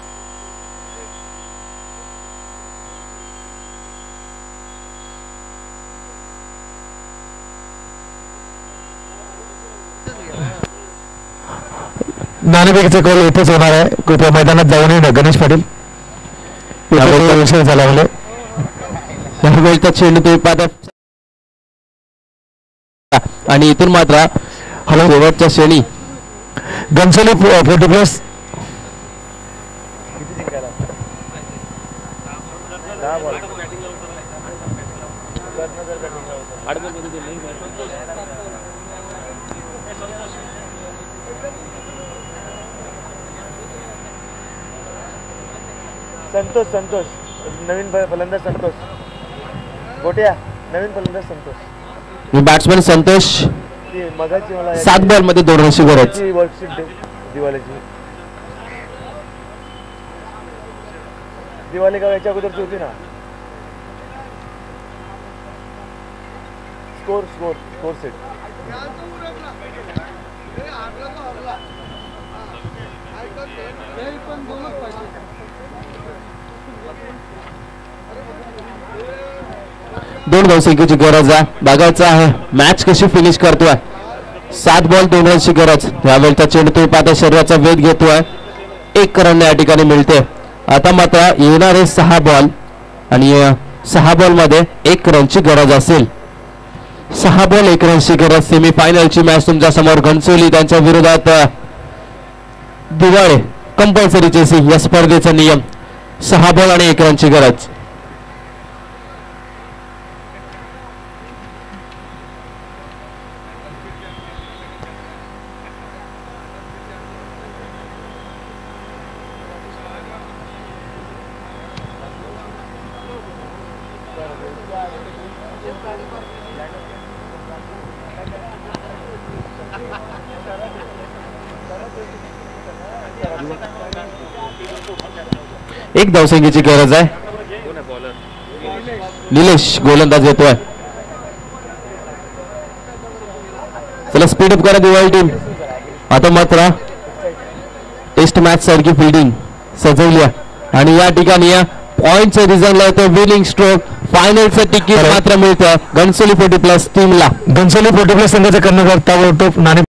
नाणेफेकीचा कॉल इथेच होणार आहे, कृपया मैदानात जाऊ नये. गणेश पाटील विषय झाला म्हणजे यावेळेचा चेंडू तुम्ही पाहता आणि इथून मात्र हॅलो शेवटच्या श्रेणी घनसोली फोर्टी प्लस संतोष संतोष नवीन फलंदाज संतोष गोट्या नवीन फलंदाज संतोष. बॅट्समॅन संतोष ती मगाची मला सात बॉल मध्ये दोन रनची गरज. वर्कशीट दिवाळीची दिवाळी का याच्या अगोदरची होती ना. Score score score set. दोन धावसंख्येची गरज आहे. बघायचं आहे मॅच कशी फिनिश करतोय. सात बॉल दोन रनची गरज. यावेळेचा चेंडू तुम्ही पाहता शरीराचा वेध घेतोय. एक रन या ठिकाणी मिळते. आता मात्र येणारे सहा बॉल आणि सहा बॉल मध्ये एक रनची गरज असेल. सहा बॉल एक रनची गरज. सेमीफायनलची मॅच तुमच्या समोर. घनसोली त्यांच्या विरोधात दिवाळे कंपल्सरी चेसिंग या स्पर्धेचा नियम. सहा बॉल आणि एक रनची गरज. एक धावसंख्येची गरज आहे. निलेश गोलंदाज येतोय. चला स्पीडअप करा दिवाळी टीम. आता मात्र टेस्ट मॅच सारखी फिल्डिंग सजवली आणि या ठिकाणी पॉइंटचं रिझनला येतं. विनिंग स्ट्रोक फायनलचं तिकीट मात्र मिळतं घनसोली फोर्टी प्लस टीमला. घनसोली फोर्टी प्लस संघाचा कर्णधार ताबडतोब नाणे